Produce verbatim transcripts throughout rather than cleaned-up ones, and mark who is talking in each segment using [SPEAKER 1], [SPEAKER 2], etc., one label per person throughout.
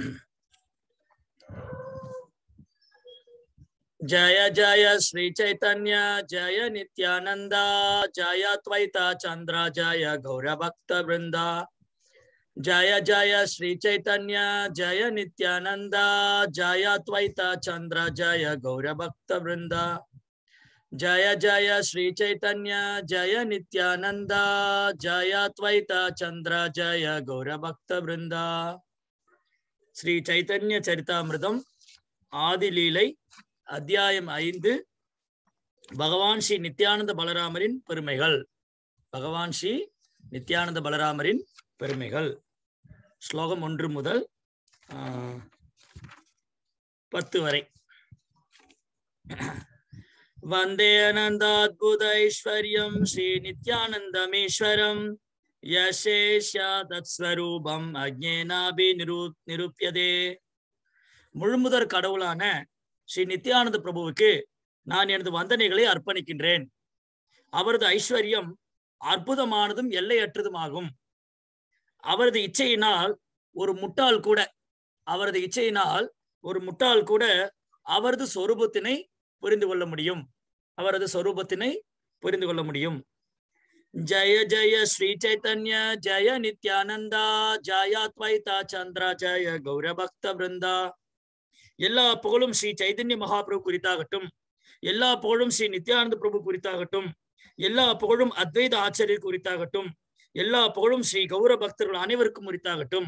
[SPEAKER 1] जय जय श्री चैतन्य जय नित्यानंद जय अद्वैता चंद्र जय गौर भक्त वृंदा जय जय श्री चैतन्य जय नित्यानंद जय अद्वैता चंद्र जय गौर भक्त वृंदा जय जय श्री चैतन्य जय नित्यानंद जय अद्वैता चंद्र जय गौर भक्त वृंदा। श्री चैतन्य चरितामृतम आदि लीலை அத்தியாயம் ஐந்து பகவான் ஸ்ரீ நித்யானந்த பலராமரின் பெருமைகள். பகவான் ஸ்ரீ நித்யானந்த பலராமரின் பெருமைகள். ஸ்லோகம் ஒன்று முதல் பத்து வரை. வந்தே அனந்தாத்புத ஐஸ்வர்யம் ஸ்ரீ நித்யானந்தமேஸ்வரம் யசேஷ்யா தத்ஸ்வரூபம் அஜ்ஞேனாபி நிரு நிரூப்யதே. முழுமுதற் கடவுளான ஸ்ரீ நித்யானந்த பிரபுவுக்கு நான் எனது வந்தனைகளை அர்ப்பணிக்கின்றேன். அவரது ஐஸ்வர்யம் அற்புதமானதும் எல்லையற்றதுமாகும். அவரது இச்சையினால் ஒரு முட்டாள் கூட அவரது இச்சையினால் ஒரு முட்டாள் கூட அவரது சொரூபத்தினை புரிந்து கொள்ள முடியும் அவரது சொரூபத்தினை புரிந்து கொள்ள முடியும். ஜய ஜய ஸ்ரீ சைத்தன்ய ஜய நித்யானந்தா ஜய அத்வைதா சந்திர ஜய கௌர பக்த விருந்தா. எல்லா புகழும் ஸ்ரீ சைதன்ய மகாபிரபு குறித்தாகட்டும், எல்லா புகழும் ஸ்ரீ நித்யானந்த பிரபு குறித்தாகட்டும், எல்லா புகழும் அத்வைத ஆச்சாரியர் குறித்தாகட்டும், எல்லா புகழும் ஸ்ரீ கௌர பக்தர்கள் அனைவருக்கும் குறித்தாகட்டும்.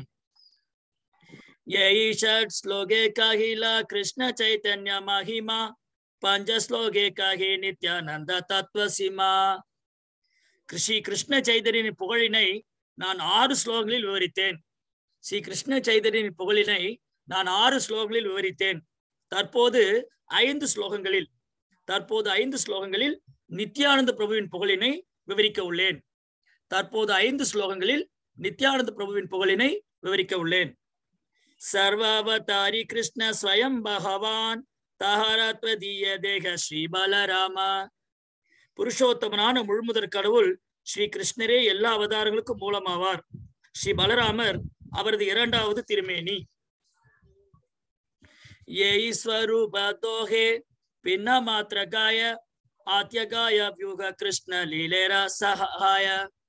[SPEAKER 1] யைஷட் ஸ்லோகே காஹிலா கிருஷ்ண சைதன்ய மஹிமா பஞ்ச ஸ்லோகே காஹி நித்யானந்த தத்வசிமா. ஸ்ரீ கிருஷ்ண சைதன்யனின் புகழினை நான் ஆறு ஸ்லோகங்களில் விவரித்தேன். ஸ்ரீ கிருஷ்ண சைதன்யனின் புகழினை நான் ஆறு ஸ்லோகங்களில் விவரித்தேன். தற்போது ஐந்து ஸ்லோகங்களில் தற்போது ஐந்து ஸ்லோகங்களில் நித்யானந்த பிரபுவின் புகழினை விவரிக்க உள்ளேன். தற்போது ஐந்து ஸ்லோகங்களில் நித்யானந்த பிரபுவின் புகழினை விவரிக்க உள்ளேன். சர்வாவதாரி கிருஷ்ண ஸ்வயம் பகவான் தஹரத்வதீய தேக ஸ்ரீ பலராம. புருஷோத்தமனான முழுமுதற் கடவுள் ஸ்ரீ கிருஷ்ணரே எல்லா அவதாரங்களுக்கும் மூலமாவார். ஸ்ரீ பலராமர் அவரது இரண்டாவது திருமேனி. ये स्वरूप दोहे पिन्न मात्र गाय आत्य गाय व्यूह कृष्ण लीलेरा सहाय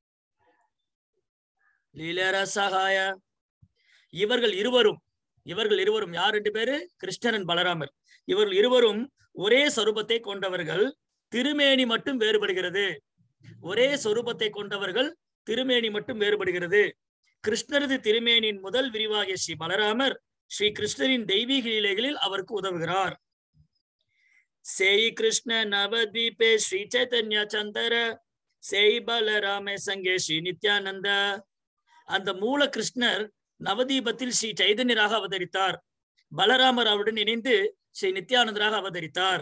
[SPEAKER 1] लीलेरा सहाय. இவர்கள் இருவரும் இவர்கள் இருவரும் யார் ரெண்டு பேரு? கிருஷ்ணன் பலராமர். இவர்கள் இருவரும் ஒரே சொரூபத்தை கொண்டவர்கள், திருமேனி மட்டும் வேறுபடுகிறது. ஒரே சொரூபத்தை கொண்டவர்கள், திருமேனி மட்டும் வேறுபடுகிறது. கிருஷ்ணரது திருமேனியின் முதல் விரிவாகிய ஸ்ரீ பலராமர் ஸ்ரீ கிருஷ்ணரின் தெய்வீக லீலைகளில் அவருக்கு உதவுகிறார். சேயி கிருஷ்ண நவத்வீபே ஸ்ரீ சைதன்ய சந்தர சேயி பலராமே சங்கே ஸ்ரீ நித்யானந்த. அந்த மூல கிருஷ்ணர் நவதீபத்தில் ஸ்ரீ சைதன்யராக அவதரித்தார். பலராமர் அவருடன் இணைந்து ஸ்ரீ நித்யானந்தராக அவதரித்தார்.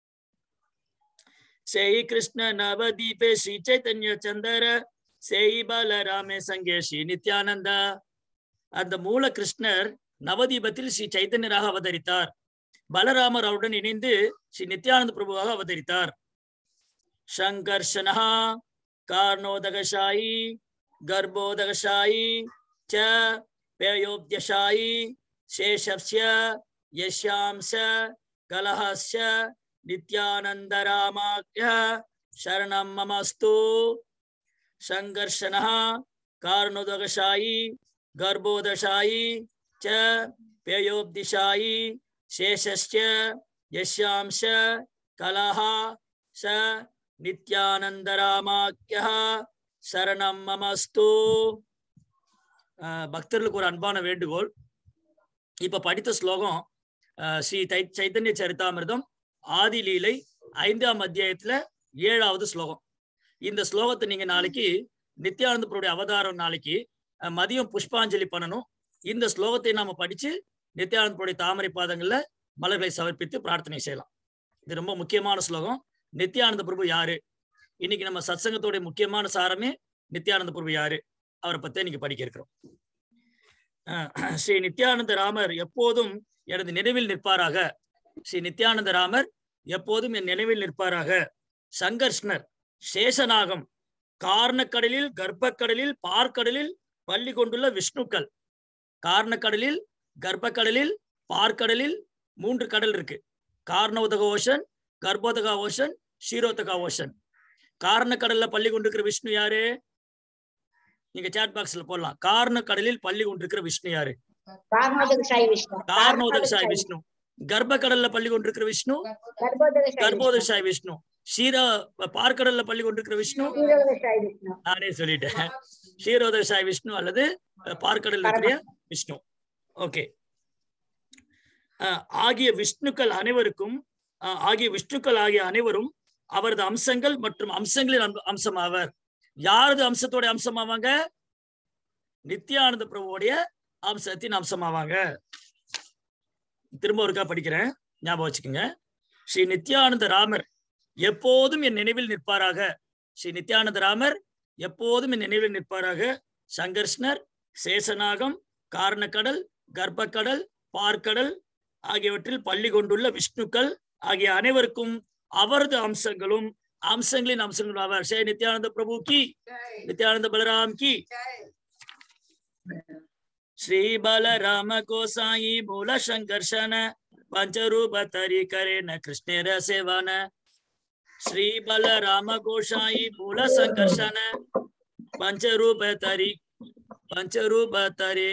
[SPEAKER 1] சேயி கிருஷ்ண நவதீபே ஸ்ரீ சைதன்ய சந்தர சேயி பலராமே சங்கே ஸ்ரீ நித்யானந்த. அந்த மூல கிருஷ்ணர் நவதீபத்தில் ஸ்ரீ சைதன்யராக அவதரித்தார். பலராமர் அவருடன் இணைந்து ஸ்ரீ நித்யானந்த பிரபுவாக அவதரித்தார். சங்கர்ஷனஹ கார்ணோதகசாயி கர்ப்போதகசாயி ச பேயோப்த்யசாயி சேஷஸ்ய யஸ்யாம்ச கலஹஸ்ய நித்யானந்தராமாக்ய சரணம் மமஸ்து. சங்கர்ஷனஹ கார்ணோதகசாயி கர்ப்போதகசாயி च पेयोब्दिशायी शेषस्य यस्यांश कलह स नित्यानंदरामाक्यः शरणं ममस्तु. பக்தர்களுக்கு ஒரு அன்பான வேண்டுகோள். இப்ப படித்த ஸ்லோகம் ஸ்ரீ சைத்தன்ய சரிதாமிர்தம் ஆதி லீலை ஐந்தாம் அத்தியாயத்துல ஏழாவது ஸ்லோகம். இந்த ஸ்லோகத்தை நீங்க நாளைக்கு நித்யானந்த பிரபுடைய அவதாரம் நாளைக்கு மதியம் புஷ்பாஞ்சலி பண்ணணும். இந்த ஸ்லோகத்தை நாம படிச்சு நித்யானந்தனுடைய தாமரை பாதங்கள்ல மலர்களை சமர்ப்பித்து பிரார்த்தனை செய்யலாம். இது ரொம்ப முக்கியமான ஸ்லோகம். நித்யானந்த பிரபு யாரு? இன்னைக்கு நம்ம சத்சங்கத்தோடைய முக்கியமான சாரமே நித்யானந்த பிரபு யாரு, அவரை பத்தி இன்னைக்கு படிக்க இருக்கிறோம். ஸ்ரீ நித்யானந்த ராமர் எப்போதும் எனது நினைவில் நிற்பாராக. ஸ்ரீ நித்யானந்த ராமர் எப்போதும் என் நினைவில் நிற்பாராக. சங்கர்ஷ்ணர் சேஷநாகம் காரணக்கடலில் கர்ப்பக்கடலில் பார்க்கடலில் பள்ளி கொண்டுள்ள விஷ்ணுக்கள், காரணக்கடலில் கர்ப்பக்கடலில் பார்க்கடலில் மூன்று கடல் இருக்கு. Karanodaka ocean, Garbhodaka ocean, Kshirodaka ocean. காரண கடல்ல பள்ளி கொண்டிருக்கிற விஷ்ணு யாரு? நீங்க சாட் பாக்ஸ்ல போடலாம். காரண கடலில் பள்ளி கொண்டிருக்கிற விஷ்ணு யாரு? காரணோதகசாய் விஷ்ணு. கர்ப்ப கடல்ல பள்ளி கொண்டிருக்கிற விஷ்ணு கர்ப்போதகசாய் விஷ்ணு. ஷீரா பார்க்கடல்ல பள்ளி கொண்டிருக்கிற விஷ்ணு நானே சொல்லிட்டேன். ஷீரோதகசாய் விஷ்ணு அல்லது பார்க்கடல் இருக்கிற விஷ்ணு. ஓகே. ஆகிய விஷ்ணுக்கள் அனைவருக்கும் ஆகிய விஷ்ணுக்கள் ஆகிய அனைவரும் அவரது அம்சங்கள் மற்றும் அம்சங்களின் அம்சமாவர். யாரது அம்சத்தோட அம்சமாவாங்க? நித்யானந்த பிரபுவோடைய அம்சத்தின் அம்சமாவாங்க. திரும்ப ஒருக்கா படிக்கிறேன், ஞாபகம் வச்சுக்கோங்க. ஸ்ரீ நித்யானந்த ராமர் எப்போதும் என் நினைவில் நிற்பாராக. ஸ்ரீ நித்யானந்த ராமர் எப்போதும் என் நினைவில் நிற்பாராக. சங்கர்ஷ்ணர், சேஷநாகம், காரணக்கடல், கர்ப்பக்கடல், பார்க்கடல் ஆகியவற்றில் பள்ளி கொண்டுள்ள விஷ்ணுக்கள் ஆகிய அனைவருக்கும் அவரது அம்சங்களும் அம்சங்களின் அம்சங்களும் ஆவார். ஸ்ரீ நித்யானந்த பிரபு கி, நித்யானந்த பலராம் கி. श्री बलराम गोसाई मूल संकर्षण पंचरूप तरी करे न कृष्णेर सेवन. श्री बलराम गोसाई मूल संकर्षण पंचरूप तरी पंचरूप तरी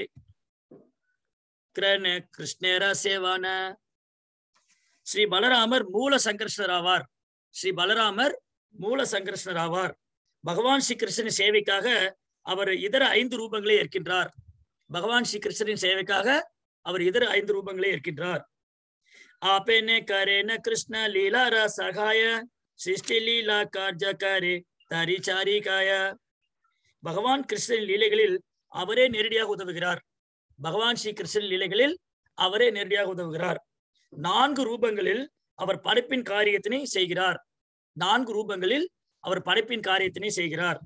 [SPEAKER 1] करे कृष्णेर सेवन. श्री बलरामर मूल संकर्षणர் ஆவார். ஸ்ரீ பலராமர் மூல சங்கர்ஷணர் ஆவார். பகவான் ஸ்ரீ கிருஷ்ணன் சேவைக்காக அவர் இதர ஐந்து ரூபங்களை ஏற்கின்றார். பகவான் ஸ்ரீ கிருஷ்ணரின் சேவைக்காக அவர் இதர ஐந்து ரூபங்களை ஏற்கின்றார். ஆபேனே கரேன கிருஷ்ண லீலா ரசகாய சிருஷ்டி லீலா கார்ஜகாரே தரிசாரிகாய. பகவான் கிருஷ்ணரின் லீலைகளில் அவரே நேரடியாக உதவுகிறார். பகவான் ஸ்ரீ கிருஷ்ணரின் லீலைகளில் அவரே நேரடியாக உதவுகிறார். நான்கு ரூபங்களில் அவர் படைப்பின் காரியத்தினை செய்கிறார். நான்கு ரூபங்களில் அவர் படைப்பின் காரியத்தினை செய்கிறார்.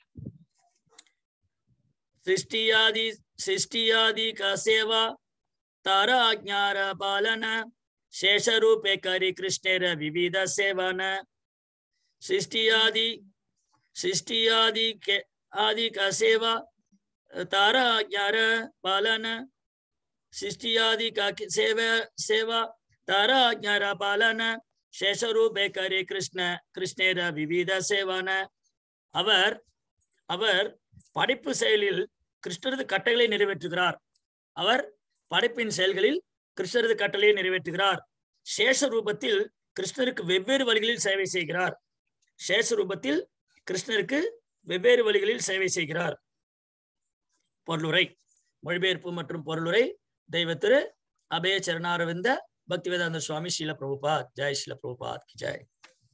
[SPEAKER 1] सृष्टियादि सृष्टियादि का सेवा तारा ज्ञार पालन शेष रूपे करी कृष्णेर विविध सेवन. सृष्टियादि सृष्टियादि के आदि का सेवा तारा ज्ञार पालन सृष्टियादि का सेवा सेवा तारा ज्ञार पालन शेष रूपे करी कृष्ण कृष्णेर विविध सेवन. அவர் அவர் படைப்பு செயலில் கிருஷ்ணரது கட்டளையை நிறைவேற்றுகிறார். அவர் படைப்பின் செயல்களில் கிருஷ்ணரது கட்டளையை நிறைவேற்றுகிறார். சேஷ ரூபத்தில் கிருஷ்ணருக்கு வெவ்வேறு வழிகளில் சேவை செய்கிறார். சேஷ ரூபத்தில் கிருஷ்ணருக்கு வெவ்வேறு வழிகளில் சேவை செய்கிறார். பொருளுரை, மொழிபெயர்ப்பு மற்றும் பொருளுரை தெய்வ திரு அபய சரணாரவிந்த பக்திவேதாந்த சுவாமி ஸ்ரீல பிரபுபாத். ஜெய் ஸ்ரீல பிரபுபாத் கி ஜெய்.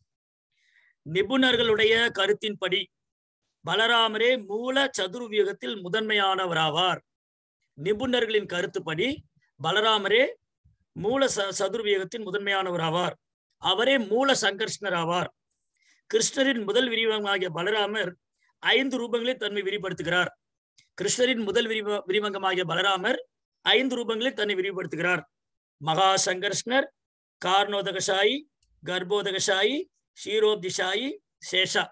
[SPEAKER 1] நிபுணர்களுடைய கருத்தின்படி பலராமரே மூல சதுர்வியூகத்தில் முதன்மையானவராவார். நிபுணர்களின் கருத்துப்படி பலராமரே மூல சதுர்வியூகத்தின் முதன்மையானவராவார். அவரே மூல சங்கர்ஷ்ணர் ஆவார். கிருஷ்ணரின் முதல் விரிவங்கமாகிய பலராமர் ஐந்து ரூபங்களில் தன்னை விரிவுபடுத்துகிறார். கிருஷ்ணரின் முதல் விரிவ விரிவங்கமாகிய பலராமர் ஐந்து ரூபங்களில் தன்னை விரிவுபடுத்துகிறார். மகா சங்கர்ஷ்ணர், காரணோதகசாயி, கர்ப்போதகசாயி, ஷீரோப்திசாயி, சேஷா.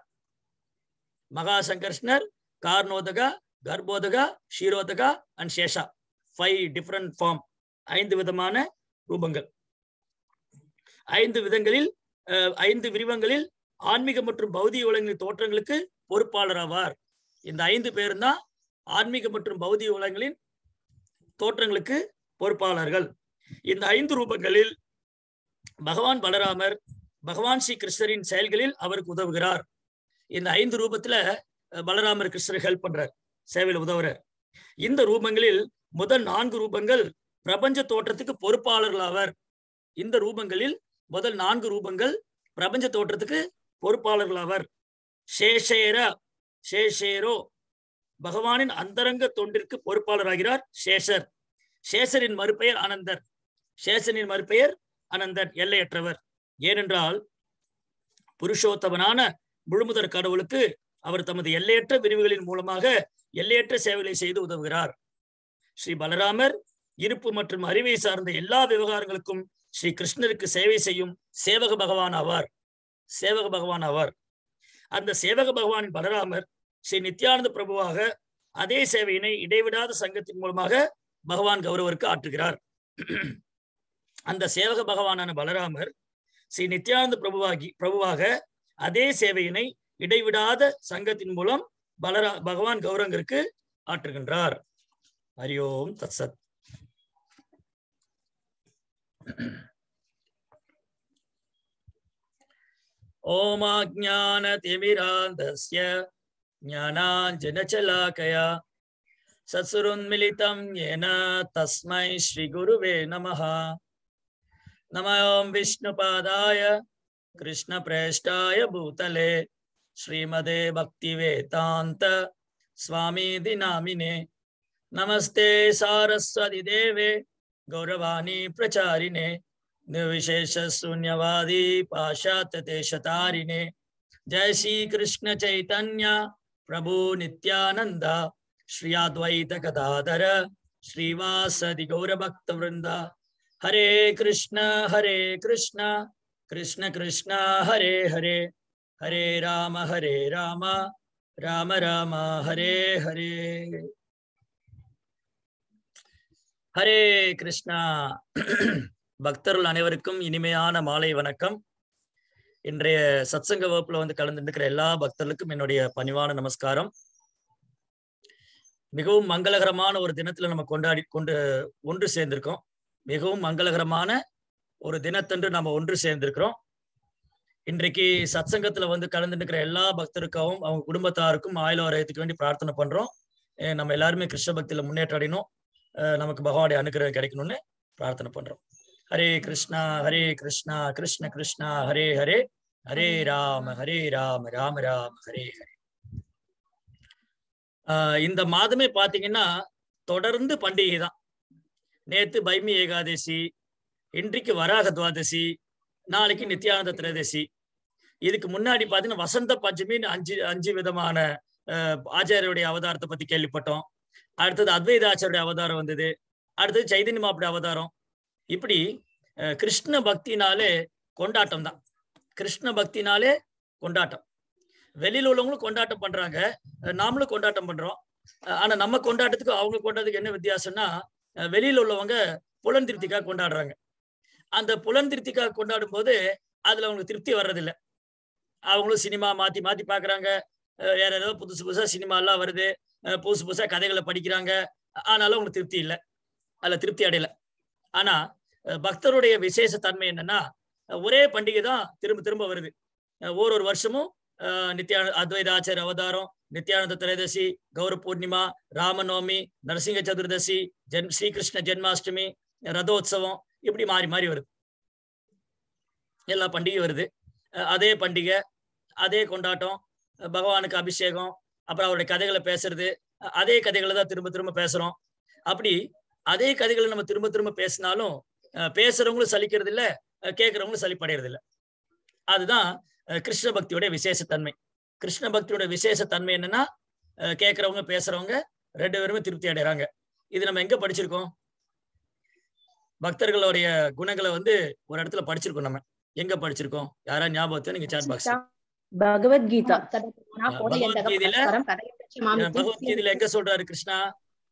[SPEAKER 1] மகா சங்கர்ஷ்ணர், Karanodaka, Garbhodaka, Kshirodaka and Shesha. Five different form, ஐந்து விதமான ரூபங்கள். ஐந்து விதங்களில் ஐந்து விரிவங்களில் ஆன்மீக மற்றும் பௌதிக உலகங்களின் தோற்றங்களுக்கு பொறுப்பாளர் ஆவார். இந்த ஐந்து பேரும் தான் ஆன்மீக மற்றும் பௌதிக உலகங்களின் தோற்றங்களுக்கு பொறுப்பாளர்கள். இந்த ஐந்து ரூபங்களில் பகவான் பலராமர் பகவான் ஸ்ரீ கிருஷ்ணரின் செயல்களில் அவருக்கு உதவுகிறார். இந்த ஐந்து ரூபத்துல பலராமர் கிருஷ்ணர் ஹெல்ப் பண்றார், சேவையில் உதவுறார். இந்த ரூபங்களில் முதல் நான்கு ரூபங்கள் பிரபஞ்ச தோற்றத்துக்கு பொறுப்பாளர்கள் ஆவர். இந்த ரூபங்களில் முதல் நான்கு ரூபங்கள் பிரபஞ்ச தோற்றத்துக்கு பொறுப்பாளர்கள் ஆவர். சேஷேரா சேஷேரோ பகவானின் அந்தரங்க தொண்டிற்கு பொறுப்பாளராகிறார் சேஷர். சேஷரின் மறுபெயர் அனந்தர். சேஷனின் மறுபெயர் அனந்தர், எல்லையற்றவர். ஏனென்றால் புருஷோத்தமனான முழுமுதற் கடவுளுக்கு அவர் தமது எல்லையற்ற விரிவுகளின் மூலமாக எல்லையற்ற சேவைகளை செய்து உதவுகிறார். ஸ்ரீ பலராமர் இருப்பு மற்றும் அறிவை சார்ந்த எல்லா விவகாரங்களுக்கும் ஸ்ரீ கிருஷ்ணருக்கு சேவை செய்யும் சேவக பகவான் ஆவார். சேவக பகவான் ஆவார். அந்த சேவக பகவானின் பலராமர் ஸ்ரீ நித்யானந்த பிரபுவாக அதே சேவையினை இடைவிடாத சங்கத்தின் மூலமாக பகவான் கௌரவருக்கு ஆற்றுகிறார். அந்த சேவக பகவானான பலராமர் ஸ்ரீ நித்யானந்த பிரபுவாகி பிரபுவாக அதே சேவையினை இடைவிடாத சங்கத்தின் மூலம் பலரா பகவான் கௌரவருக்கு ஆற்றுகின்றார். ஹரி ஓம் தத்சத். ஓம் அஜ்ஞான திமிராந்தஸ்ய ஞானாஞ்சனசலாகயா சத்சுருன்மிலிதம் யேன தஸ்மை ஸ்ரீ குருவே நமः. நமோம் விஷ்ணுபாதாய கிருஷ்ணப்ரேஷ்டாய பூதலே ஸ்ரீமதே பக்திவேதாந்த ஸ்வாமிதி நாமினே. நமஸ்தே சாரஸ்வதி தேவே கௌரவாணி பிரச்சாரிணே निर्विशेष शून्यवादी पाशात्य देशतारिणे. जय श्री कृष्ण चैतन्य प्रभु नित्यानंद श्री अद्वैत गदाधर श्रीवासदि गौर भक्त वृंद. हरे कृष्ण हरे कृष्ण कृष्ण कृष्ण हरे हरे हरे राम हरे राम राम राम हरे हरे. हरे कृष्णा. பக்தர்கள் அனைவருக்கும் இனிமையான மாலை வணக்கம். இன்றைய சத்சங்க வகுப்புல வந்து கலந்துருக்கிற எல்லா பக்தர்களுக்கும் என்னுடைய பணிவான நமஸ்காரம். மிகவும் மங்களகரமான ஒரு தினத்துல நம்ம கொண்டாடி கொண்டு ஒன்று சேர்ந்திருக்கோம். மிகவும் மங்களகரமான ஒரு தினத்தன்று நம்ம ஒன்று சேர்ந்திருக்கிறோம். இன்றைக்கு சத்சங்கத்துல வந்து கலந்துருக்கிற எல்லா பக்தருக்காகவும் அவங்க குடும்பத்தாருக்கும் ஆயுள் ஆரோக்கியத்துக்கு வேண்டி பிரார்த்தனை பண்றோம். நம்ம எல்லாருமே கிருஷ்ண பக்தியில முன்னேற்றம் அடையணும், நமக்கு பகவானுடைய அனுகிரகம் கிடைக்கணும்னு பிரார்த்தனை பண்றோம். हरे कृष्णा हरे कृष्णा कृष्ण कृष्णा हरे हरे हरे राम हरे राम राम राम हरे हरे. இந்த மாதமே பாத்தீங்கன்னா தொடர்ந்து பண்டிகை தான். நேத்து பைமி ஏகாதசி, இன்றைக்கு வராக துவாதசி, நாளைக்கு நித்யானந்த திரயோதசி. இதுக்கு முன்னாடி பாத்தீங்கன்னா வசந்த பஞ்சமின்னு அஞ்சு அஞ்சு விதமான ஆச்சாரியருடைய அவதாரத்தை பத்தி கேள்விப்பட்டோம். அடுத்தது அத்வைத ஆச்சாரிய அவதாரம் வந்தது. அடுத்தது சைதன்ய மாப்புடைய அவதாரம். இப்படி கிருஷ்ண பக்தினாலே கொண்டாட்டம் தான். கிருஷ்ண பக்தினாலே கொண்டாட்டம். வெளியில உள்ளவங்களும் கொண்டாட்டம் பண்றாங்க, நாமளும் கொண்டாட்டம் பண்றோம். ஆனா நம்ம கொண்டாட்டத்துக்கு அவங்க கொண்டாட்டத்துக்கு என்ன வித்தியாசம்னா, வெளியில உள்ளவங்க புலன் திருப்திக்காக கொண்டாடுறாங்க. அந்த புலன் திருப்திக்காக கொண்டாடும் போது அதுல அவங்களுக்கு திருப்தி வர்றதில்லை. அவங்களும் சினிமா மாத்தி மாத்தி பாக்குறாங்க. வேற ஏதோ புதுசு புதுசா சினிமா எல்லாம் வருது, புதுசு புதுசா கதைகளை படிக்கிறாங்க. ஆனாலும் அவங்களுக்கு திருப்தி இல்லை, அதுல திருப்தி அடையல. ஆனா பக்தருடைய விசேஷ தன்மை என்னன்னா, ஒரே பண்டிகை தான் திரும்ப திரும்ப வருது. ஒரு ஒரு வருஷமும் நித்யா அத்வைத ஆச்சாரிய அவதாரம், நித்யானந்த திரயோதசி, கௌர பூர்ணிமா, ராமநவமி, நரசிங்க சதுர்தசி, ஜென் ஸ்ரீகிருஷ்ண ஜென்மாஷ்டமி, ரதோத்சவம், இப்படி மாறி மாறி வருது. எல்லா பண்டிகை வருது. அதே பண்டிகை, அதே கொண்டாட்டம், பகவானுக்கு அபிஷேகம், அப்புறம் அவருடைய கதைகளை பேசுறது, அதே கதைகளை தான் திரும்ப திரும்ப பேசுறோம். அப்படி அதே கதைகளை நம்ம திரும்ப திரும்ப பேசினாலும் பேசுறவங்களும் சலிக்கிறது இல்லை, கேட்கறவங்களும் சலிப்படைகிறது இல்லை. அதுதான் கிருஷ்ண பக்தியோட விசேஷத்தன்மை. கிருஷ்ண பக்தியோட விசேஷத்தன்மை என்னன்னா, கேட்கறவங்க பேசுறவங்க ரெண்டு பேருமே திருப்தி அடைறாங்க. இது நம்ம எங்க படிச்சிருக்கோம்? பக்தர்களுடைய குணங்களை வந்து ஒரு இடத்துல படிச்சிருக்கோம். நம்ம எங்க படிச்சிருக்கோம்? யாரா ஞாபகத்தை நீங்க சாட் பாக்ஸ்.
[SPEAKER 2] பகவத்கீதா.
[SPEAKER 1] பகவத்கீதையில பகவத்கீதையில எங்க சொல்றாரு கிருஷ்ணா?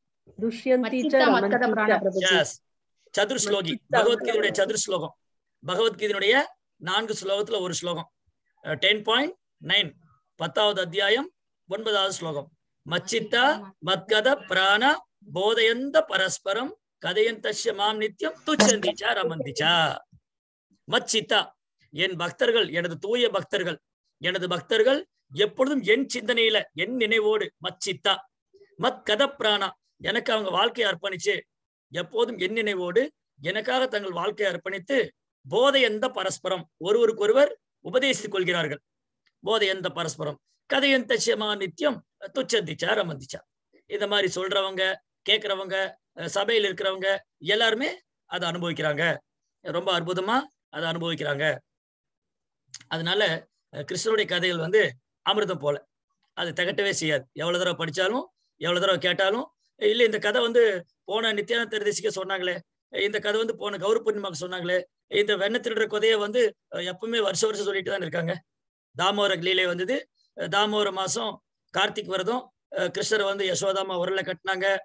[SPEAKER 1] சதுர் ஸ்லோகி. பகவத்கீதையுடைய சதுர் ஸ்லோகம். பகவத்கீதையுடைய நான்கு ஸ்லோகத்துல ஒரு ஸ்லோகம். டென் பாயிண்ட் நைன் பத்தாவது அத்தியாயம் ஒன்பதாவது ஸ்லோகம். மச்சித்தா மத்கத பிராண போதயந்த பரஸ்பரம் கதையந்தஸ்ய மாம் நித்யம் துச்சந்திச்சா ரமந்திச்சா. மச்சித்தா, என் பக்தர்கள், எனது தூய பக்தர்கள், எனது பக்தர்கள் எப்பொழுதும் என் சிந்தனையில, என் நினைவோடு. மச்சித்தா மத் கத பிராணா, எனக்கு அவங்க வாழ்க்கையை அர்ப்பணிச்சு, எப்போதும் என் நினைவோடு எனக்காக தங்கள் வாழ்க்கையை அர்ப்பணித்து, போதையந்த பரஸ்பரம், ஒருவருக்கு ஒருவர் உபதேசித்துக் கொள்கிறார்கள். போதையந்த பரஸ்பரம் கதையந்த சியமா நித்தியம் துச்சந்திச்சா ரமந்திச்சா. இந்த மாதிரி சொல்றவங்க, கேட்கிறவங்க, சபையில் இருக்கிறவங்க எல்லாருமே அதை அனுபவிக்கிறாங்க. ரொம்ப அற்புதமா அதை அனுபவிக்கிறாங்க. அதனால கிருஷ்ணனுடைய கதைகள் வந்து அமிர்தம் போல, அது திகட்டவே செய்யாது. எவ்வளவு தடவை படிச்சாலும், எவ்வளவு தடவை கேட்டாலும். இல்ல இந்த கதை வந்து போன நித்யானந்த திரயோதசிக்கு சொன்னாங்களே, இந்த கதை வந்து போன கௌர பூர்ணிமாக்கு சொன்னாங்களே, இந்த வெண்ண திருடுற கதையை வந்து எப்பவுமே வருஷம் வருஷம் சொல்லிட்டு தான் இருக்காங்க. தாமோர லீலை வந்தது. தாமோர மாசம் கார்த்திக் விரதம், கிருஷ்ணரை வந்து யசோதாமா உரல்ல கட்டினாங்க.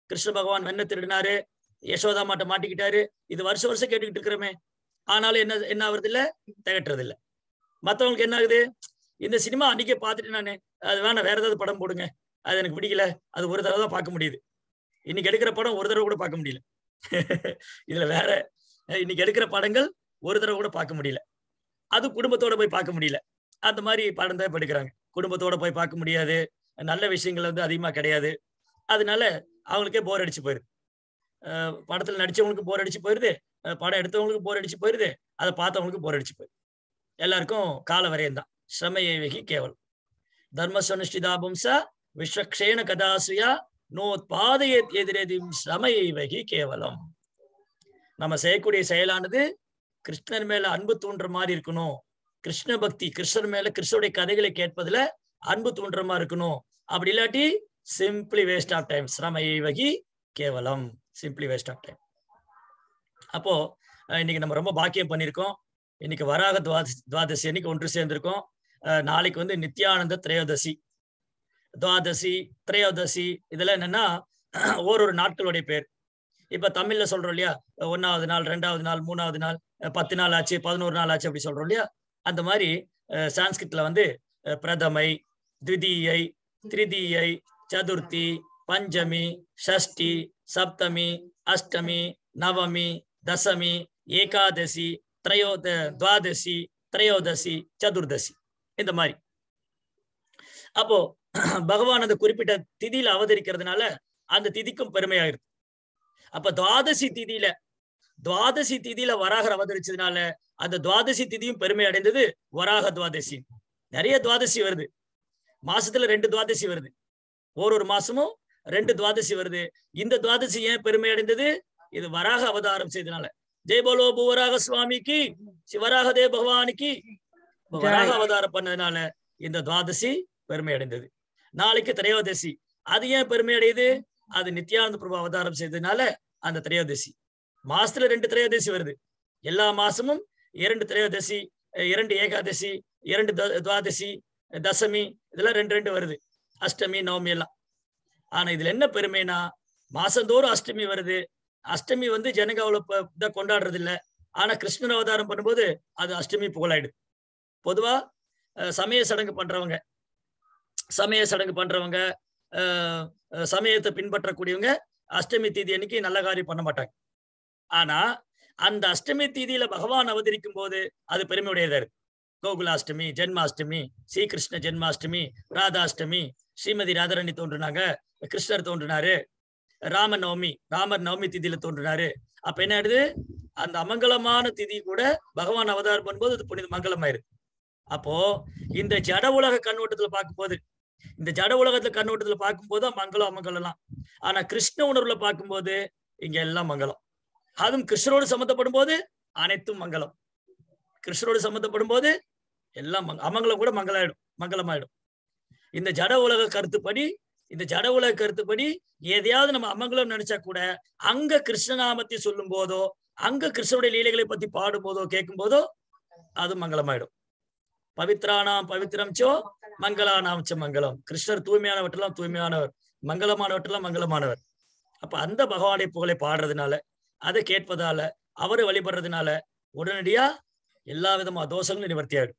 [SPEAKER 1] கிருஷ்ண பகவான் வெண்ண திருடினாரு, யசோதா மாட்ட மாட்டிக்கிட்டாரு, இது வருஷம் வருஷம் கேட்டுக்கிட்டு இருக்கிறோமே. ஆனாலும் என்ன என்ன ஆகுறது இல்ல, திகட்டுறது இல்ல. மத்தவங்களுக்கு என்ன ஆகுது, இந்த சினிமா அன்னைக்கே பார்த்துட்டு நானு அது வேணாம் வேற ஏதாவது படம் போடுங்க, அது எனக்கு பிடிக்கல, அது ஒரு தடவை தான் பார்க்க முடியுது. இன்னைக்கு எடுக்கிற படம் ஒரு தடவை கூட பார்க்க முடியல. இதுல வேற இன்னைக்கு எடுக்கிற படங்கள் ஒரு தடவை கூட பார்க்க முடியல. அது குடும்பத்தோட போய் பார்க்க முடியல. அந்த மாதிரி படம் தான் இப்ப எடுக்கிறாங்க. குடும்பத்தோட போய் பார்க்க முடியாது. நல்ல விஷயங்கள் வந்து அதிகமா கிடையாது. அதனால அவங்களுக்கே போர் அடிச்சு போயிருது. அ படத்துல நடிச்சவங்களுக்கு போர் அடிச்சு போயிருது. அ படம் எடுத்தவங்களுக்கு போர் அடிச்சு போயிருது. அத பார்த்தவங்களுக்கு போர் அடிச்சு போயிருது. எல்லாருக்கும் கால விரயம் தான். ஸ்ரமயேவகி கேவலம். தர்மசனுஷ்டிதா பும்சா விஸ்வக்ஷேன கதாசுயா நோத்பாதயத் எதிரெதிம் ஸ்ரமயேவகி கேவலம். நம்ம செய்யக்கூடிய செயலானது கிருஷ்ணர் மேல அன்பு தூண்டுற மாதிரி இருக்கணும். கிருஷ்ண பக்தி, கிருஷ்ணர் மேல கிருஷ்ணருடைய கதைகளை கேட்பதுல அன்பு தூண்டுற மாதிரி இருக்கணும். அப்படி இல்லாட்டி சிம்பிளி வேஸ்ட் ஆஃப் டைம். ஸ்ரமயேவகி கேவலம், சிம்பிளி வேஸ்ட் ஆஃப் டைம். அப்போ இன்னைக்கு நம்ம ரொம்ப பாக்கியம் பண்ணியிருக்கோம். இன்னைக்கு வராக துவாதசி துவாதசி அன்னைக்கு ஒன்று சேர்ந்திருக்கோம். நாளைக்கு வந்து நித்யானந்த திரையோதசி, துவாதசி, திரையோதசி இதெல்லாம் என்னன்னா ஓரொரு நாட்களுடைய பேர். இப்ப தமிழ்ல சொல்றோம் இல்லையா, ஒன்னாவது நாள், ரெண்டாவது நாள், மூணாவது நாள், பத்து நாள் ஆச்சு, பதினோரு நாள் ஆச்சு அப்படி சொல்றோம் இல்லையா. அந்த மாதிரி சான்ஸ்கிரிட்ல வந்து பிரதமை, த்விதீயை, திரிதீயை, சதுர்த்தி, பஞ்சமி, ஷஷ்டி, சப்தமி, அஷ்டமி, நவமி, தசமி, ஏகாதசி, திரையோத துவாதசி, திரையோதசி, சதுர்தசி, இந்த மாதிரி. அப்போ பகவான் அந்த குறிப்பிட்ட திதியில அவதரிக்கிறதுனால அந்த திதிக்கும் பெருமையாயிருக்கு. அப்ப துவாதசி திதியில துவாதசி திதியில வராகர் அவதரிச்சதுனால அந்த துவாதசி திதியும் பெருமை அடைந்தது. வராக துவாதசி. நிறைய துவாதசி வருது, மாசத்துல ரெண்டு துவாதசி வருது, ஒரு மாசமும் ரெண்டு துவாதசி வருது. இந்த துவாதசி ஏன் பெருமை அடைந்தது? இது வராக அவதாரம் செய்தனால. ஜெய் போலோ பூவராக சுவாமிக்கு, சிவராக தேவ பகவானுக்கு. வராக அவதாரம் பண்ணதுனால இந்த துவாதசி பெருமை அடைந்தது. நாளைக்கு திரையோதசி. அது ஏன் பெருமை அடையுது? அது நித்யானந்த பிரபு அவதாரம் செய்ததுனால அந்த திரையோதசி. மாசத்துல ரெண்டு திரையோதசி வருது. எல்லா மாசமும் இரண்டு திரையோதசி, இரண்டு ஏகாதசி, இரண்டு துவாதசி, தசமி, இதெல்லாம் ரெண்டு ரெண்டு வருது. அஷ்டமி, நவமி எல்லாம். ஆனா இதுல என்ன பெருமைனா, மாசந்தோறும் அஷ்டமி வருது. அஷ்டமி வந்து ஜனங்க அவ்வளவு கொண்டாடுறது இல்லை. ஆனா கிருஷ்ணன் அவதாரம் பண்ணும்போது அது அஷ்டமி புகழாயிடுது. பொதுவா சமய சடங்கு பண்றவங்க சமய சடங்கு பண்றவங்க சமயத்தை பின்பற்றக்கூடியவங்க அஷ்டமி தீதி அன்னைக்கு நல்ல காரியம் பண்ண மாட்டாங்க. ஆனா அந்த அஷ்டமி தீதியில பகவான் அவதரிக்கும் போது அது பெருமையுடையதா இருக்கு. கோகுலாஷ்டமி, ஜென்மாஷ்டமி, ஸ்ரீகிருஷ்ண ஜென்மாஷ்டமி, ராதாஷ்டமி, ஸ்ரீமதி ராதாராணி தோன்றுனாங்க, கிருஷ்ணர் தோன்றினாரு, ராம நவமி, ராமர் நவமி திதியில தோன்றினாரு. அப்ப என்ன ஆயிடுது, அந்த அமங்கலமான திதி கூட பகவான் அவதாரம் பண்ணும்போது அது புனித மங்களமாயிருக்கு. அப்போ இந்த ஜட உலக கண்ணோட்டத்துல பார்க்கும் போது, இந்த ஜட உலகத்துல கண்ணோட்டத்துல பார்க்கும் போது மங்களம் அமங்கலாம். ஆனா கிருஷ்ண உணர்வுல பார்க்கும்போது இங்க எல்லாம் மங்களம். அதுவும் கிருஷ்ணரோடு சம்மந்தப்படும் போது அனைத்தும் மங்களம். கிருஷ்ணரோடு சம்மந்தப்படும் போது எல்லாம் அமங்கலம் கூட மங்களாயிடும், மங்களமாயிடும். இந்த ஜட உலக கருத்துப்படி, இந்த ஜட உலக கருத்துப்படி எதையாவது நம்ம அமங்கலம் நினைச்சா கூட அங்க கிருஷ்ணநாமத்தை சொல்லும் போதோ, அங்க கிருஷ்ணருடைய லீலைகளை பத்தி பாடும் போதோ, கேட்கும் போதோ அது மங்களமாயிடும். பவித்ரானாம் பவித்ரம் சோ மங்களானாம் ச மங்களம். கிருஷ்ணர் தூய்மையானவற்றெல்லாம் தூய்மையானவர், மங்களமானவற்றெல்லாம் மங்களமானவர். அப்ப அந்த பகவானை புகழை பாடுறதுனால, அதை கேட்பதால, அவரை வழிபடுறதுனால உடனடியா எல்லா விதமான தோஷங்களும் நிவர்த்தி ஆயிடும்.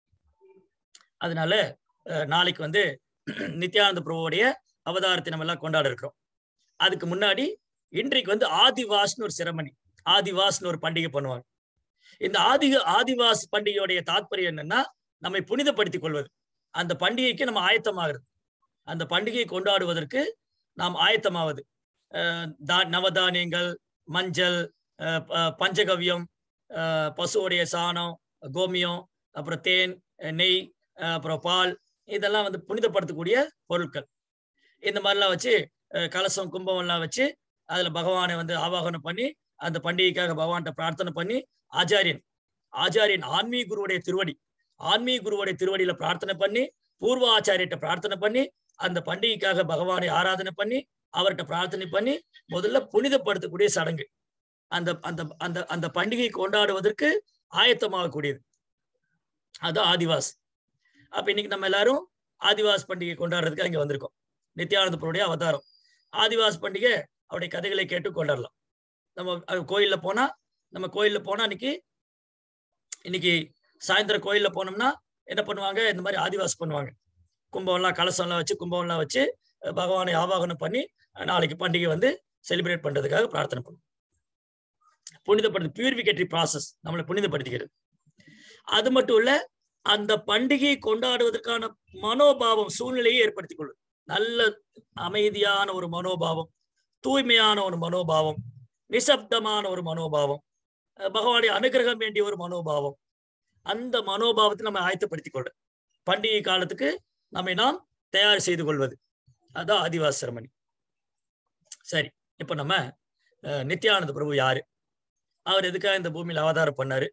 [SPEAKER 1] அதனால நாளைக்கு வந்து நித்யானந்த பிரபுவுடைய அவதாரத்தை நம்ம எல்லாம் கொண்டாட இருக்கிறோம். அதுக்கு முன்னாடி இன்றைக்கு வந்து ஆதிவாஸ்னு ஒரு செரமனி, ஆதிவாஸ்னு ஒரு பண்டிகை பண்ணுவாங்க. இந்த ஆதி ஆதிவாஸ் பண்டிகையுடைய தாற்பயம் என்னன்னா, நம்மை புனிதப்படுத்திக் கொள்வது. அந்த பண்டிகைக்கு நம்ம ஆயத்தமாகிறது, அந்த பண்டிகையை கொண்டாடுவதற்கு நாம் ஆயத்தமாவது. அஹ் நவதானியங்கள், மஞ்சள், பஞ்சகவ்யம், பசுவுடைய சாணம், கோமியம், அப்புறம் தேன், நெய், அப்புறம் பால், இதெல்லாம் வந்து புனிதப்படுத்தக்கூடிய பொருட்கள். இந்த மாதிரிலாம் வச்சு கலசம், கும்பம் எல்லாம் வச்சு அதுல பகவானை வந்து ஆவாகனம் பண்ணி அந்த பண்டிகைக்காக பகவான்கிட்ட பிரார்த்தனை பண்ணி, ஆச்சாரியன் ஆச்சாரியன் ஆன்மீக குருவுடைய திருவடி ஆன்மீக குருவுடைய திருவடியில பிரார்த்தனை பண்ணி, பூர்வ ஆச்சாரியத்தை பிரார்த்தனை பண்ணி, அந்த பண்டிகைக்காக பகவானை ஆராதனை பண்ணி, அவர்கிட்ட பிரார்த்தனை பண்ணி முதல்ல புனிதப்படுத்தக்கூடிய சடங்கு. அந்த அந்த அந்த அந்த பண்டிகை கொண்டாடுவதற்கு ஆயத்தமாகக்கூடியது அது ஆதிவாஸ். அப்ப இன்னைக்கு நம்ம எல்லாரும் ஆதிவாஸ் பண்டிகை கொண்டாடுறதுக்கு இங்க வந்திருக்கோம். நித்யானந்த பிரபுடைய அவதாரம் ஆதிவாஸ் பண்டிகை அவருடைய கதைகளை கேட்டு கொண்டாடலாம். நம்ம கோயில்ல போனா நம்ம கோயில்ல போனா இன்னைக்கு இன்னைக்கு சாயந்தரம் கோயில்ல போனோம்னா என்ன பண்ணுவாங்க, இந்த மாதிரி ஆதிவாசி பண்ணுவாங்க. கும்பம்லாம் கலசம்லாம் வச்சு கும்பம்லாம் வச்சு பகவானை ஆவாகனம் பண்ணி நாளைக்கு பண்டிகை வந்து செலிப்ரேட் பண்றதுக்காக பிரார்த்தனை பண்ணுவோம். புனிதப்படுத்து பியூரிஃபிகேட்டரி ப்ராசஸ் நம்மளை புனிதப்படுத்திக்கிறது. அது மட்டும் இல்ல, அந்த பண்டிகையை கொண்டாடுவதற்கான மனோபாவம் சூழ்நிலையை ஏற்படுத்திக் கொள்ளும். நல்ல அமைதியான ஒரு மனோபாவம், தூய்மையான ஒரு மனோபாவம், நிசப்தமான ஒரு மனோபாவம், பகவானுடைய அனுகிரகம் வேண்டிய ஒரு மனோபாவம், அந்த மனோபாவத்தை நம்ம ஆயத்தப்படுத்திக் கொள்ள பண்டிகை காலத்துக்கு நம்மை நாம் தயார் செய்து கொள்வது, அதான் ஆதிவாசி செரமனி. சரி, இப்ப நம்ம நித்யானந்த பிரபு யாரு, அவர் எதுக்காக இந்த பூமியில் அவதாரம் பண்ணாரு,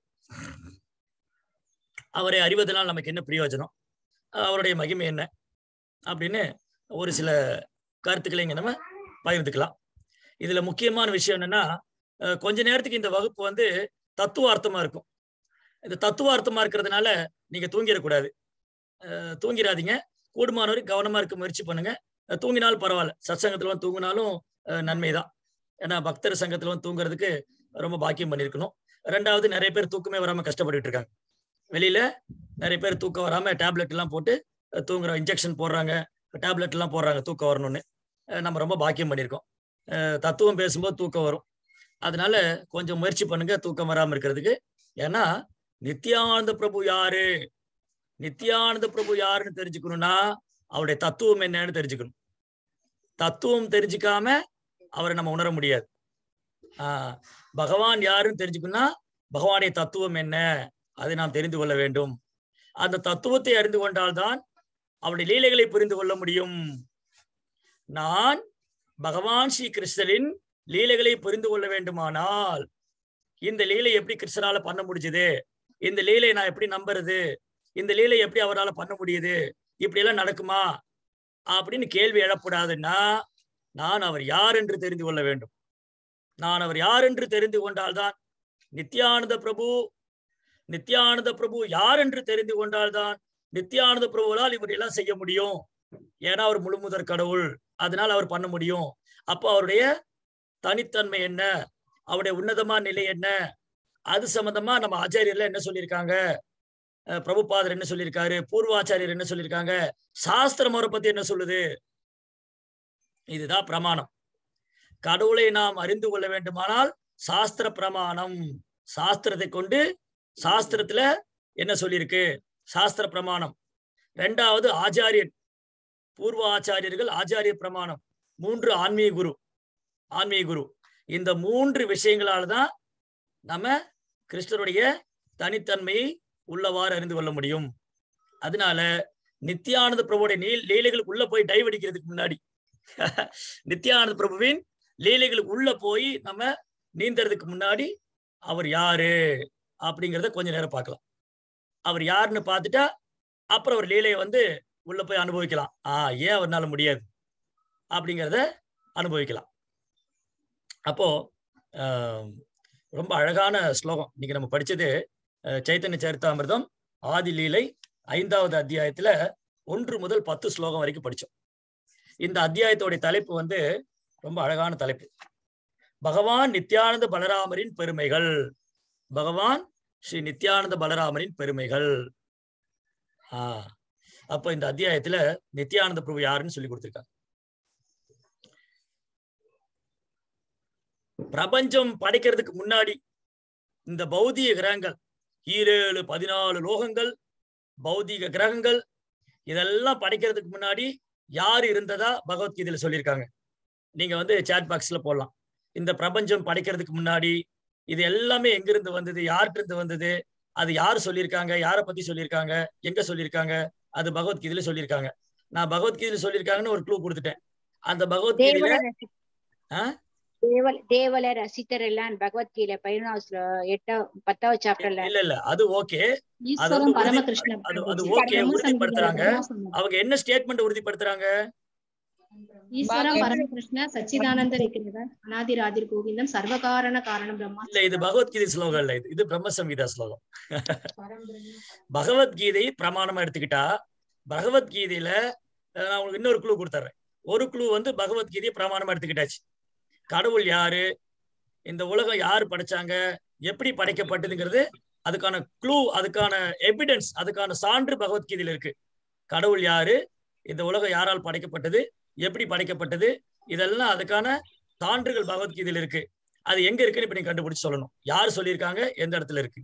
[SPEAKER 1] அவரை அறிவதனால் நமக்கு என்ன பிரயோஜனம், அவருடைய மகிமை என்ன அப்படின்னு ஒரு சில கருத்துக்களை இங்க நம்ம பகிர்ந்துக்கலாம். இதுல முக்கியமான விஷயம் என்னன்னா, கொஞ்ச நேரத்துக்கு இந்த வகுப்பு வந்து தத்துவார்த்தமா இருக்கும். இந்த தத்துவார்த்தமா இருக்கிறதுனால நீங்க தூங்கிடக்கூடாது, தூங்கிடாதீங்க. கூடுமானவரை கவனமா இருக்க முயற்சி பண்ணுங்க. தூங்கினாலும் பரவாயில்ல, சத்சங்கத்துல வந்து தூங்கினாலும் நன்மைதான். ஏன்னா பக்தர் சங்கத்துல வந்து தூங்குறதுக்கு ரொம்ப பாக்கியம் பண்ணிருக்கணும். ரெண்டாவது, நிறைய பேர் தூக்கமே வராம கஷ்டப்பட்டு இருக்காங்க. வெளியில நிறைய பேர் தூக்கம் வராம டேப்லெட் எல்லாம் போட்டு தூங்குற, இன்ஜெக்ஷன் போடுறாங்க, டேப்லெட் எல்லாம் போடுறாங்க தூக்கம் வரணும்னு. நம்ம ரொம்ப பாக்கியம் பண்ணியிருக்கோம். தத்துவம் பேசும்போது தூக்கம் வரும். அதனால கொஞ்சம் முயற்சி பண்ணுங்க தூக்கம் வராம இருக்கிறதுக்கு. ஏன்னா நித்யானந்த பிரபு யாரு, நித்யானந்த பிரபு யாருன்னு தெரிஞ்சுக்கணும்னா அவருடைய தத்துவம் என்னன்னு தெரிஞ்சுக்கணும். தத்துவம் தெரிஞ்சுக்காம அவரை நம்ம உணர முடியாது. ஆஹ் பகவான் யாருன்னு தெரிஞ்சுக்கணும்னா பகவானுடைய தத்துவம் என்ன அதை நாம் தெரிந்து கொள்ள வேண்டும். அந்த தத்துவத்தை அறிந்து கொண்டால்தான் அவருடைய லீலைகளை புரிந்து கொள்ள முடியும். நான் பகவான் ஸ்ரீ கிருஷ்ணரின் லீலைகளை புரிந்து கொள்ள வேண்டுமானால், இந்த லீலை எப்படி கிருஷ்ணரால பண்ண முடிஞ்சது, இந்த லீலை நான் எப்படி நம்புறது, இந்த லீலை எப்படி அவரால் பண்ண முடியுது, இப்படி எல்லாம் நடக்குமா அப்படின்னு கேள்வி எழப்படாதுன்னா நான் அவர் யார் என்று தெரிந்து கொள்ள வேண்டும். நான் அவர் யார் என்று தெரிந்து கொண்டால்தான், நித்யானந்த பிரபு நித்யானந்த பிரபு யார் என்று தெரிந்து கொண்டால்தான் நித்யானந்த பிரபுவால் இவர் எல்லாம் செய்ய முடியும். ஏன்னா அவர் முழுமுதற் கடவுள், அதனால் அவர் பண்ண முடியும். அப்போ அவருடைய தனித்தன்மை என்ன, அவருடைய உன்னதமான நிலை என்ன, அது சம்பந்தமா நம்ம ஆச்சாரியர்ல என்ன சொல்லியிருக்காங்க, பிரபுபாதர் என்ன சொல்லியிருக்காரு, பூர்வாச்சாரியர் என்ன சொல்லியிருக்காங்க, சாஸ்திரம் அவரை பத்தி என்ன சொல்லுது, இதுதான் பிரமாணம். கடவுளை நாம் அறிந்து கொள்ள வேண்டுமானால் சாஸ்திர பிரமாணம், சாஸ்திரத்தை கொண்டு, சாஸ்திரத்துல என்ன சொல்லியிருக்கு, சாஸ்திர பிரமாணம். ரெண்டாவது ஆச்சாரியன், பூர்வ ஆச்சாரியர்கள், ஆச்சாரிய பிரமாணம். மூன்று ஆன்மீக குரு, ஆன்மீக குரு. இந்த மூன்று விஷயங்களால தான் நம்ம கிருஷ்ணருடைய தனித்தன்மையை உள்ளவாறு அறிந்து கொள்ள முடியும். அதனால நித்யானந்த பிரபுடைய நீ லீலைகளுக்கு உள்ள போய் டைவ் அடிக்கிறதுக்கு முன்னாடி நித்யானந்த பிரபுவின் லீலைகளுக்கு உள்ள போய் நம்ம நீந்தறதுக்கு முன்னாடி அவர் யாரு அப்படிங்கிறத கொஞ்ச நேரம் பார்க்கலாம். அவர் யாருன்னு பார்த்துட்டா அப்புறம் அவர் லீலையை வந்து உள்ள போய் அனுபவிக்கலாம். ஆஹ் ஏன் அவர்னால முடியாது அப்படிங்கிறத அனுபவிக்கலாம். அப்போ ஆஹ் ரொம்ப அழகான ஸ்லோகம் இன்னைக்கு நம்ம படிச்சது சைத்தன்ய சரிதாமிர்தம் ஆதி லீலை ஐந்தாவது அத்தியாயத்துல ஒன்று முதல் பத்து ஸ்லோகம் வரைக்கும் படிச்சோம். இந்த அத்தியாயத்தோடைய தலைப்பு வந்து ரொம்ப அழகான தலைப்பு, பகவான் நித்யானந்த பலராமரின் பெருமைகள். பகவான் ஸ்ரீ நித்யானந்த பலராமரின் பெருமைகள். ஆஹ் அப்ப இந்த அத்தியாயத்துல நித்யானந்த பிரபு யாருன்னு சொல்லி கொடுத்திருக்காங்க. பிரபஞ்சம் படைக்கிறதுக்கு முன்னாடி இந்த பௌதிக கிரகங்கள், ஈரேழு பதினாலு லோகங்கள், பௌதிக கிரகங்கள், இதெல்லாம் படைக்கிறதுக்கு முன்னாடி யார் இருந்ததா பகவத்கீதையில சொல்லியிருக்காங்க. நீங்க வந்து சாட் பாக்ஸ்ல போடலாம். இந்த பிரபஞ்சம் படைக்கிறதுக்கு முன்னாடி இது எல்லாமே எங்கிருந்து வந்தது, யார்கிட்ட இருந்து வந்தது, அது யார் சொல்லியிருக்காங்க, யாரை பத்தி சொல்லியிருக்காங்க, எங்க சொல்லியிருக்காங்க, அது பகவத்கீதையில சொல்லியிருக்காங்க. நான் பகவத்கீதையில சொல்லியிருக்காங்கன்னு ஒரு க்ளூ கொடுத்துட்டேன். அந்த பகவத்கீதையில ஆஹ்
[SPEAKER 2] தேவல ரசித்தர் எல்லாம் பகவத்கீதை பதினொன்று எட்டா பத்தாவது சாப்டர்ல
[SPEAKER 1] இல்ல இல்ல அது ஓகே, அது வந்து
[SPEAKER 2] பரமகிருஷ்ணர்
[SPEAKER 1] அது அது ஓகே உறுதிப்படுத்துறாங்க. அவங்க என்ன ஸ்டேட்மெண்ட் உறுதிப்படுத்துறாங்க,
[SPEAKER 2] ஈஸ்வரம் பரமகிருஷ்ண சச்சிதானந்த விக்கிரகர் அநாதிராதிர் கோவிந்தம் சர்வகாரண காரணம் பிரம்மா.
[SPEAKER 1] இல்ல இது பகவத்கீதை ஸ்லோகம் இல்ல, இது இது பிரம்ம சம்ஹிதா ஸ்லோகம். பகவத்கீதை பிரமாணமா எடுத்துக்கிட்டா பகவத்கீதையில நான் உங்களுக்கு இன்னொரு குழு கொடுத்துறேன். ஒரு குழு வந்து பகவத்கீதையை பிரமாணமா எடுத்துக்கிட்டாச்சு. கடவுள் யாரு, இந்த உலகம் யாரு படைச்சாங்க, எப்படி படைக்கப்பட்டதுங்கிறது அதுக்கான க்ளூ, அதுக்கான எவிடன்ஸ், அதுக்கான சான்று பகவத்கீதையில இருக்கு. கடவுள் யாரு, இந்த உலகம் யாரால் படைக்கப்பட்டது, எப்படி படைக்கப்பட்டது, இதெல்லாம் அதுக்கான சான்றுகள் பகவத்கீதையில இருக்கு. அது எங்க இருக்குன்னு இப்ப நீங்க கண்டுபிடிச்சு சொல்லணும். யார் சொல்லியிருக்காங்க, எந்த இடத்துல இருக்கு.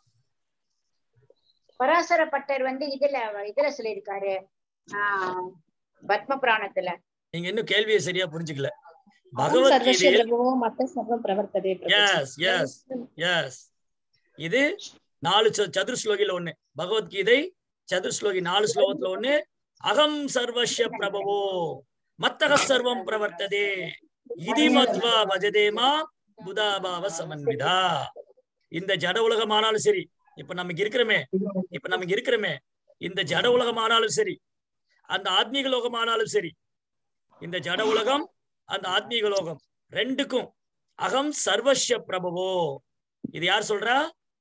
[SPEAKER 2] பராசர பட்டர் வந்து இதுல இதுல சொல்லியிருக்காரு, ஆஹ் பத்ம புராணத்துல.
[SPEAKER 1] நீங்க இன்னும் கேள்வியை சரியா புரிஞ்சுக்கல.
[SPEAKER 3] சர்வஸ்ய
[SPEAKER 1] பகவத்கீதையில்
[SPEAKER 3] பிரபவோ மத்த சர்வம் பிரவர்த்ததே பிரபுஜி.
[SPEAKER 1] எஸ் எஸ் எஸ் இது நாலு ச- சதுர்ஸ்லோகில ஒண்ணு. பகவத்கீதை சதுர்ஸ்லோகி நாலு ஸ்லோகத்துல ஒண்ணு. அகம் சர்வஸ்ய பிரபவோ மத்தக சர்வம் பிரவர்த்ததே இதி மத்வா பஜதேமா புதாபாவ சமன்விதா. இந்த ஜட உலகமானாலும் சரி, இப்ப நமக்கு இருக்கிறோமே இப்ப நமக்கு இருக்கிறோமே இந்த ஜட உலகமானாலும் சரி, அந்த ஆத்மீக லோகமானாலும் சரி, இந்த ஜட உலகம் அந்த ஆத்மீக லோகம் ரெண்டுக்கும் அகம் சர்வஸ்ய பிரபவோ. இது யார் சொல்றா?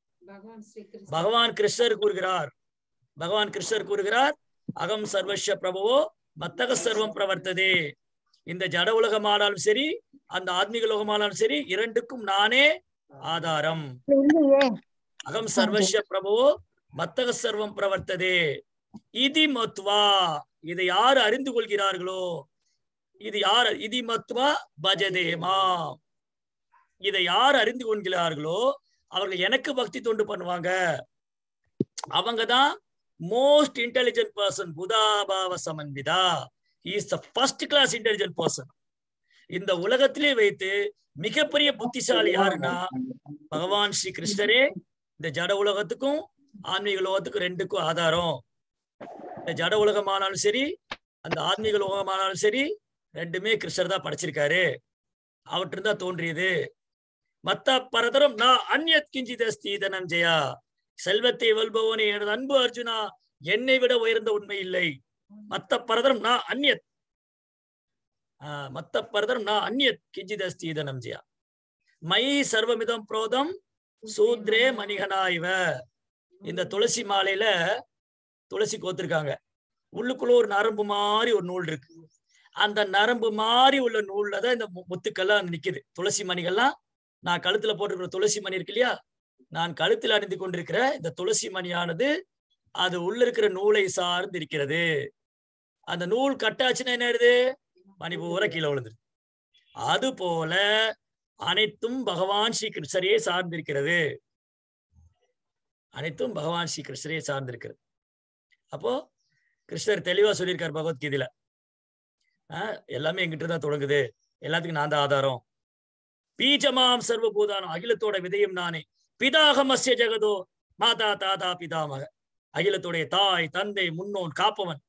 [SPEAKER 1] பகவான் கிருஷ்ணர் கூறுகிறார். பகவான் கிருஷ்ணர் கூறுகிறார் அகம் சர்வஸ்ய பிரபவோ மத்தக சர்வம் பிரவர்த்ததே. இந்த ஜட உலகமானாலும் சரி, அந்த ஆத்மீக லோகமானாலும் சரி, இரண்டுக்கும் நானே ஆதாரம். அகம் சர்வஸ்ய பிரபவோ மத்தக சர்வம் பிரவர்த்ததே இதி மத்வா. இதை யார் அறிந்து கொள்கிறார்களோ, இது யார் இதி மத்வா பஜதேமா, இதை யார் அறிந்து கொள்கிறார்களோ அவர்கள் எனக்கு பக்தி தொண்டு பண்ணுவாங்க. அவங்கதான் மோஸ்ட் இன்டெலிஜென்ட் பர்சன். புதாபாவ சமன்விதா. He is the first class intelligent person. இந்த உலகத்திலே வைத்து மிகப்பெரிய புத்திசாலி யாருன்னா பகவான் ஸ்ரீ கிருஷ்ணரே. இந்த ஜட உலகத்துக்கும் ஆன்மீக லோகத்துக்கும் ரெண்டுக்கும் ஆதாரம். இந்த ஜட உலகமானாலும் சரி, அந்த ஆன்மீக லோகமானாலும் சரி, ரெண்டுமே கிருஷ்ணர் தான் படைச்சிருக்காரு. அவற்றிருந்தா தோன்றியது. மத்த பரதரம் நான் அந்நியத் கிஞ்சித் அஸ்தி தனஞ்சயா. செல்வத்தை வெல்பவனே எனது அன்பு அர்ஜுனா, என்னை விட உயர்ந்த உண்மை இல்லை. மத்த பரதரம் நான் அந்நியத் ஆஹ் மத்த பரதரம் நான் அந்நியத் கிஞ்சித் அஸ்தி தனஞ்சயா. மை சர்வமிதம் புரோதம் சூத்ரே மணிகனாய்வ. இந்த துளசி மாலையில துளசி கோத்திருக்காங்க. உள்ளுக்குள்ள ஒரு நரம்பு மாதிரி ஒரு நூல் இருக்கு. அந்த நரம்பு மாதிரி உள்ள நூல்ல தான் இந்த முத்துக்கள்லாம் நிக்குது. துளசி மணிகள்லாம் நான் கழுத்துல போட்டிருக்கிற துளசி மணி இருக்கு இல்லையா, நான் கழுத்தில் அணிந்து கொண்டிருக்கிற இந்த துளசி மணியானது அது உள்ள இருக்கிற நூலை சார்ந்து இருக்கிறது. அந்த நூல் கட்டாச்சுன்னா என்ன ஆயிடுது, மணி பூரா கீழே விழுந்துரு. அது போல அனைத்தும் பகவான் ஸ்ரீ கிருஷ்ணரையே சார்ந்திருக்கிறது. அனைத்தும் பகவான் ஸ்ரீ கிருஷ்ணரையே சார்ந்திருக்கிறது. அப்போ கிருஷ்ணர் தெளிவா சொல்லியிருக்காரு பகவத்கீதையில, ஆஹ் எல்லாமே எங்கிட்ட தான் தொடங்குது, எல்லாத்துக்கும் நான் தான் ஆதாரம். பீஜமாம் சர்வபூதானம், அகிலத்தோட விதையும் நானே. பிதாகமஸ்ய ஜெகதோ மாதா தாதா பிதாமக. அகிலத்துடைய தாய் தந்தை முன்னோன் காப்பவன்.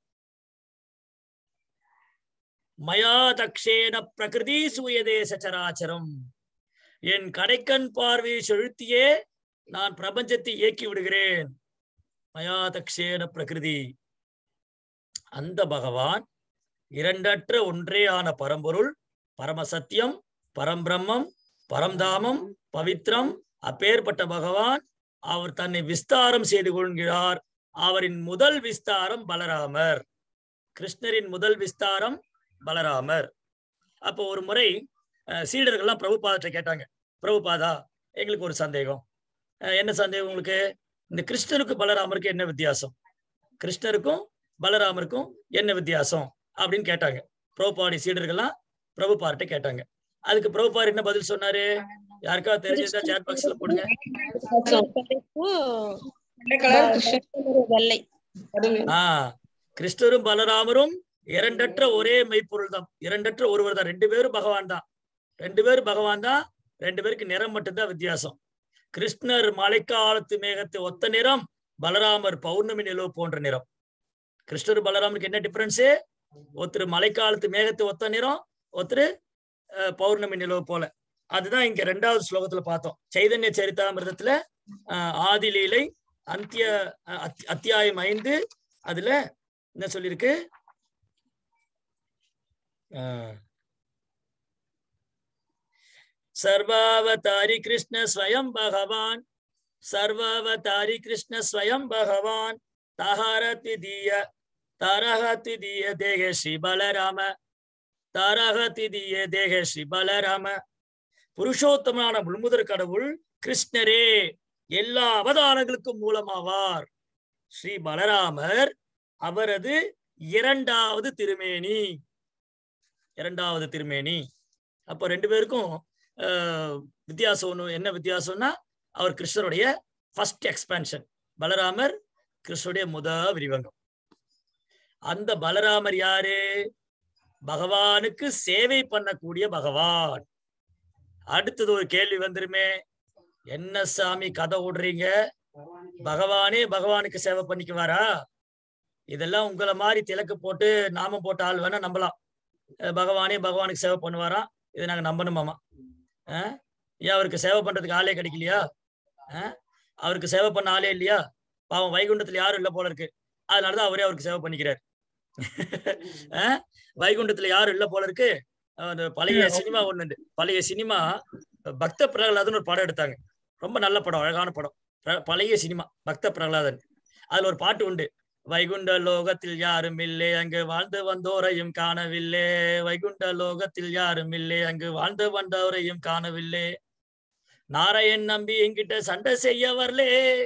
[SPEAKER 1] மயா தக்ஷேன பிரகிருதி சூயதே சச்சராச்சரம். என் கடைக்கண் பார்வை செலுத்தியே நான் பிரபஞ்சத்தை இயக்கி விடுகிறேன். மயா தக்ஷேன பிரகிருதி. அந்த பகவான் இரண்டற்ற ஒன்றே ஆன பரம்பொருள், பரமசத்தியம், பரம்பிரம்மம், பரம்தாமம், பவித்ரம். அப்பேற்பட்ட பகவான் அவர் தன்னை விஸ்தாரம் செய்து கொள்கிறார். அவரின் முதல் விஸ்தாரம் பலராமர். கிருஷ்ணரின் முதல் விஸ்தாரம் பலராமர். அப்போ ஒரு முறை சீடர்கள்லாம் பிரபுபாதத்தை கேட்டாங்க, பிரபுபாதா எங்களுக்கு ஒரு சந்தேகம். என்ன சந்தேகம் உங்களுக்கு? இந்த கிருஷ்ணருக்கு பலராமருக்கு என்ன வித்தியாசம், கிருஷ்ணருக்கும் பலராமருக்கும் என்ன வித்தியாசம் அப்படின்னு கேட்டாங்க. பிரபுபாடி சீடர்கள்லாம் பிரபுபார்ட்ட கேட்டாங்க. அதுக்கு பிரபுபார் என்ன பதில் சொன்னாரு? யாருக்காவது தெரிஞ்சதா சாட் பாக்ஸ்ல போடுங்க. ஆஹ் கிருஷ்ணரும் பலராமரும் இரண்டற்ற ஒரே மெய்ப்பொருள் தான், இரண்டற்ற ஒருவர் தான். ரெண்டு பேரும் பகவான் தான், ரெண்டு பேரும் பகவான் தான். ரெண்டு பேருக்கு நிறம் மட்டும்தான் வித்தியாசம். கிருஷ்ணர் மழைக்காலத்து மேகத்தை ஒத்த நிறம், பலராமர் பௌர்ணமி நிலவு போன்ற நிறம். கிருஷ்ணர் பலராமருக்கு என்ன டிஃபரன்ஸு? ஒருத்தர் மழைக்காலத்து மேகத்தை ஒத்த நிறம், ஒருத்தர் பௌர்ணமி நிலவு போல. அதுதான் இங்க ரெண்டாவது ஸ்லோகத்துல பார்த்தோம். சைதன்ய சரிதாமிர்தத்துல அஹ் ஆதிலீலை அந்திய அத்தியாயம் ஐந்து, அதுல என்ன சொல்லியிருக்கு? ஆஹ் சர்வாவதாரி கிருஷ்ண ஸ்வயம் பகவான், சர்வாவதாரி கிருஷ்ண ஸ்வயம் பகவான், தஹர த்விதீய தரஹ த்விதீய தேக ஸ்ரீ பலராம. தாரக திதிய தேக ஸ்ரீ பலராம. புருஷோத்தமனான முழுமுதற் கடவுள் கிருஷ்ணரே எல்லா அவதாரங்களுக்கும் மூலமாவார். ஸ்ரீ பலராமர் அவரது இரண்டாவது திருமேனி, இரண்டாவது திருமேனி. அப்போ ரெண்டு பேருக்கும் ஆஹ் வித்தியாசம் ஒண்ணு. என்ன வித்தியாசம்னா, அவர் கிருஷ்ணருடைய ஃபர்ஸ்ட் எக்ஸ்பான்ஷன், பலராமர் கிருஷ்ணருடைய முத விரிவங்கம். அந்த பலராமர் யாரு? பகவானுக்கு சேவை பண்ணக்கூடிய பகவான். அடுத்தது ஒரு கேள்வி வந்துருமே, என்ன சாமி கதை விடுறீங்க, பகவானே பகவானுக்கு சேவை பண்ணிக்குவாரா? இதெல்லாம் உங்களை மாதிரி திலக்கு போட்டு நாமம் போட்ட ஆள் வேணா நம்பலாம். பகவானே பகவானுக்கு சேவை பண்ணுவாராம், இதை நாங்க நம்பணுமாமா? ஆஹ் ஏன் அவருக்கு சேவை பண்றதுக்கு ஆளே கிடைக்கலையா? ஆஹ் அவருக்கு சேவை பண்ண ஆளே இல்லையா? பாவம் வைகுண்டத்துல யாரும் இல்லை போல இருக்கு, அதனாலதான் அவரே அவருக்கு சேவை பண்ணிக்கிறார். ஆஹ் வைகுண்டத்துல யாரும் இல்லை போல இருக்கு. பழைய சினிமா ஒண்ணு, பழைய சினிமா பக்த பிரகலாதன் ஒரு படம் எடுத்தாங்க, ரொம்ப நல்ல படம், அழகான படம். பழைய சினிமா பக்த பிரகலாதன். அதுல ஒரு பாட்டு உண்டு, வைகுண்ட லோகத்தில் யாரும் இல்லை அங்கு வாழ்ந்து வந்தோரையும் காணவில்லை, வைகுண்ட லோகத்தில் யாரும் இல்லை அங்கு வாழ்ந்து வந்தோரையும் காணவில்லை, நாராயண் நம்பி என்கிட்ட சண்டை செய்ய வரலே,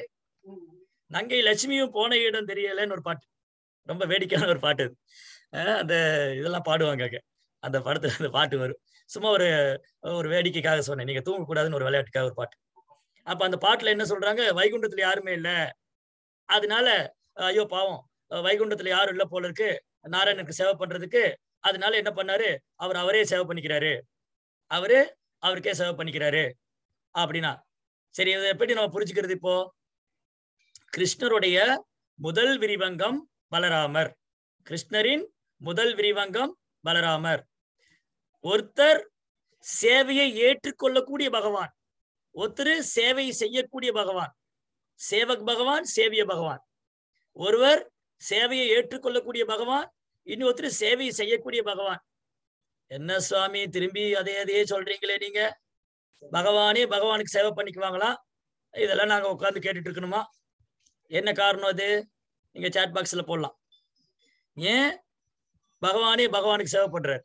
[SPEAKER 1] நங்கை லட்சுமியும் போன இடம் தெரியலன்னு ஒரு பாட்டு, ரொம்ப வேடிக்கையான ஒரு பாட்டு. அந்த இதெல்லாம் பாடுவாங்க அந்த படத்துல, அந்த பாட்டு வரும். சும்மா ஒரு ஒரு வேடிக்கைக்காக சொன்னேன், நீங்க தூங்கக்கூடாதுன்னு ஒரு விளையாட்டுக்காக ஒரு பாட்டு. அப்ப அந்த பாட்டுல என்ன சொல்றாங்க, வைகுண்டத்துல யாருமே இல்லை, அதனால ஐயோ பாவம் வைகுண்டத்துல யாரும் இல்லை போல இருக்கு நாராயணனுக்கு சேவை பண்றதுக்கு, அதனால என்ன பண்ணாரு, அவர் அவரே சேவை பண்ணிக்கிறாரு, அவரு அவருக்கே சேவை பண்ணிக்கிறாரு அப்படின்னா சரி. இதை எப்படி நம்ம புரிஞ்சுக்கிறது? இப்போ கிருஷ்ணருடைய முதல் விரிவங்கம் பலராமர், கிருஷ்ணரின் முதல் விரிவங்கம் பலராமர். ஒருத்தர் சேவையை ஏற்றுக்கொள்ளக்கூடிய பகவான், ஒருத்தர் சேவை செய்யக்கூடிய பகவான், சேவக் பகவான், சேவிய பகவான். ஒருவர் சேவையை ஏற்றுக்கொள்ளக்கூடிய பகவான், இன்னொருத்தர் சேவை செய்யக்கூடிய பகவான். என்ன சுவாமி திரும்பி அதே அதே சொல்றீங்களே நீங்க, பகவானே பகவானுக்கு சேவை பண்ணிக்குவாங்களா? இதெல்லாம் நாங்க உட்கார்ந்து கேட்டுட்டு இருக்கணுமா? என்ன காரணம் அது? நீங்க சாட் பாக்ஸ்ல போடலாம். ஏன் பகவானே பகவானுக்கு சேவை பண்றாரு?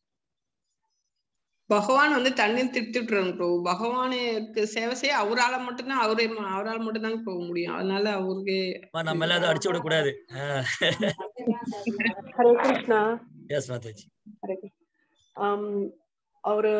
[SPEAKER 4] பகவான் வந்து தண்ணீர் திருப்திட்டுறாங்க ப்ரோ. பகவானுக்கு சேவை செய்ய அவரால் மட்டும்தான், அவரே அவரால் மட்டும்தாங்க போக முடியும். அதனால அவருக்கு
[SPEAKER 1] நம்ம எல்லாம் அதை அடிச்சு விடக்கூடாது.
[SPEAKER 5] ஹரே கிருஷ்ணா.
[SPEAKER 1] எஸ் மாதாஜி.
[SPEAKER 5] ஹரே கிருஷ்ணா. அவரு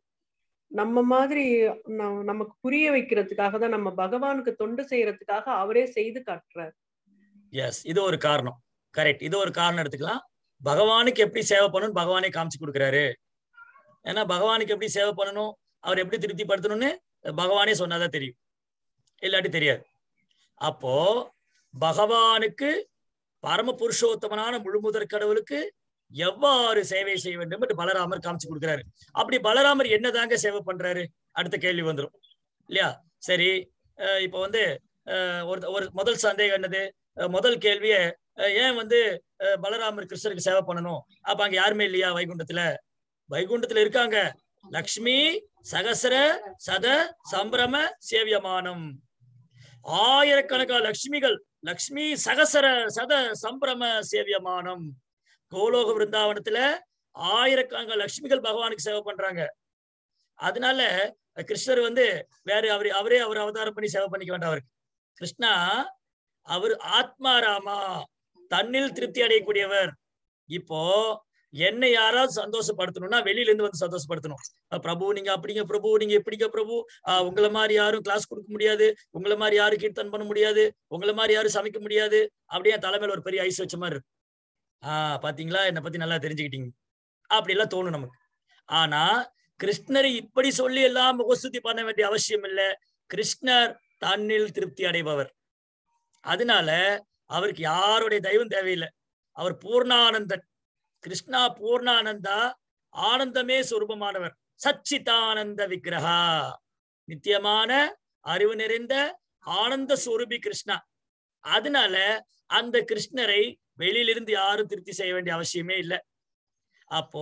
[SPEAKER 5] நம்ம மாதிரி நமக்கு புரிய வைக்கிறதுக்காக தான், நம்ம பகவானுக்கு தொண்டு செய்யறதுக்காக அவரே செய்து காட்டுறார்.
[SPEAKER 1] எஸ், இது ஒரு காரணம். கரெக்ட், இது ஒரு காரணம் எடுத்துக்கலாம். பகவானுக்கு எப்படி சேவை பண்ணணும் பகவானே காமிச்சு கொடுக்குறாரு. ஏன்னா பகவானுக்கு எப்படி சேவை பண்ணணும், அவர் எப்படி திருப்திப்படுத்தணும்னு பகவானே சொன்னாதான் தெரியும், இல்லாட்டி தெரியாது. அப்போ பகவானுக்கு, பரம புருஷோத்தமனான முழுமுதற் கடவுளுக்கு எவ்வாறு சேவை செய்ய வேண்டும் என்று பலராமர் காமிச்சு கொடுக்குறாரு. அப்படி பலராமர் என்னதாங்க சேவை பண்றாரு? அடுத்த கேள்வி வந்துடும் இல்லையா? சரி, இப்ப வந்து ஒரு ஒரு முதல் சந்தேகம் என்னது? முதல் கேள்விய, ஏன் வந்து பலராமர் கிருஷ்ணருக்கு சேவை பண்ணணும்? அப்ப அங்க யாருமே இல்லையா வைகுண்டத்துல? வைகுண்டத்துல இருக்காங்க. லக்ஷ்மி சகசர சத சம்பிரம சேவியமானம், ஆயிரக்கணக்கான லட்சுமிகள், லக்ஷ்மி சகசர சத சம்பிரம சேவியமானம். கோலோக விருந்தாவனத்துல ஆயிரக்கணக்கான லட்சுமிகள் பகவானுக்கு சேவை பண்றாங்க. அதனால கிருஷ்ணர் வந்து வேற அவரே அவரே அவர் அவதாரம் பண்ணி சேவை பண்ணிக்க வேண்டாம். அவருக்கு கிருஷ்ணா அவர் ஆத்மாராமா, தன்னில் திருப்தி அடையக்கூடியவர். இப்போ என்னை யாராவது சந்தோஷப்படுத்தணும்னா வெளியில இருந்து வந்து சந்தோஷப்படுத்தணும். பிரபு நீங்க அப்படிங்க, பிரபு நீங்க எப்படிங்க பிரபு, ஆஹ் உங்களை மாதிரி யாரும் கிளாஸ் கொடுக்க முடியாது, உங்களை மாதிரி யாரும் கீர்த்தன் பண்ண முடியாது, உங்களை மாதிரி யாரும் சமைக்க முடியாது, அப்படியே தலைமையில ஒரு பெரிய ஐஸ் வச்ச மாதிரி இருக்கு. ஆஹ் பாத்தீங்களா, என்னை பத்தி நல்லா தெரிஞ்சுக்கிட்டீங்க, அப்படி எல்லாம் தோணும் நமக்கு. ஆனா கிருஷ்ணரை இப்படி சொல்லி எல்லாம் முகஸ்துதி பண்ண வேண்டிய அவசியம் இல்லை. கிருஷ்ணர் தன்னில் திருப்தி அடைபவர். அதனால அவருக்கு யாருடைய தெய்வம் தேவையில்லை. அவர் பூர்ணானந்தன். கிருஷ்ணா பூர்ணானந்தா, ஆனந்தமே சொரூபமானவர். சச்சிதானந்த விக்கிரகா, நித்தியமான அறிவு நிறைந்த ஆனந்த சொரூபி கிருஷ்ணா. அதனால அந்த கிருஷ்ணரை வெளியிலிருந்து யாரும் திருப்தி செய்ய வேண்டிய அவசியமே இல்லை. அப்போ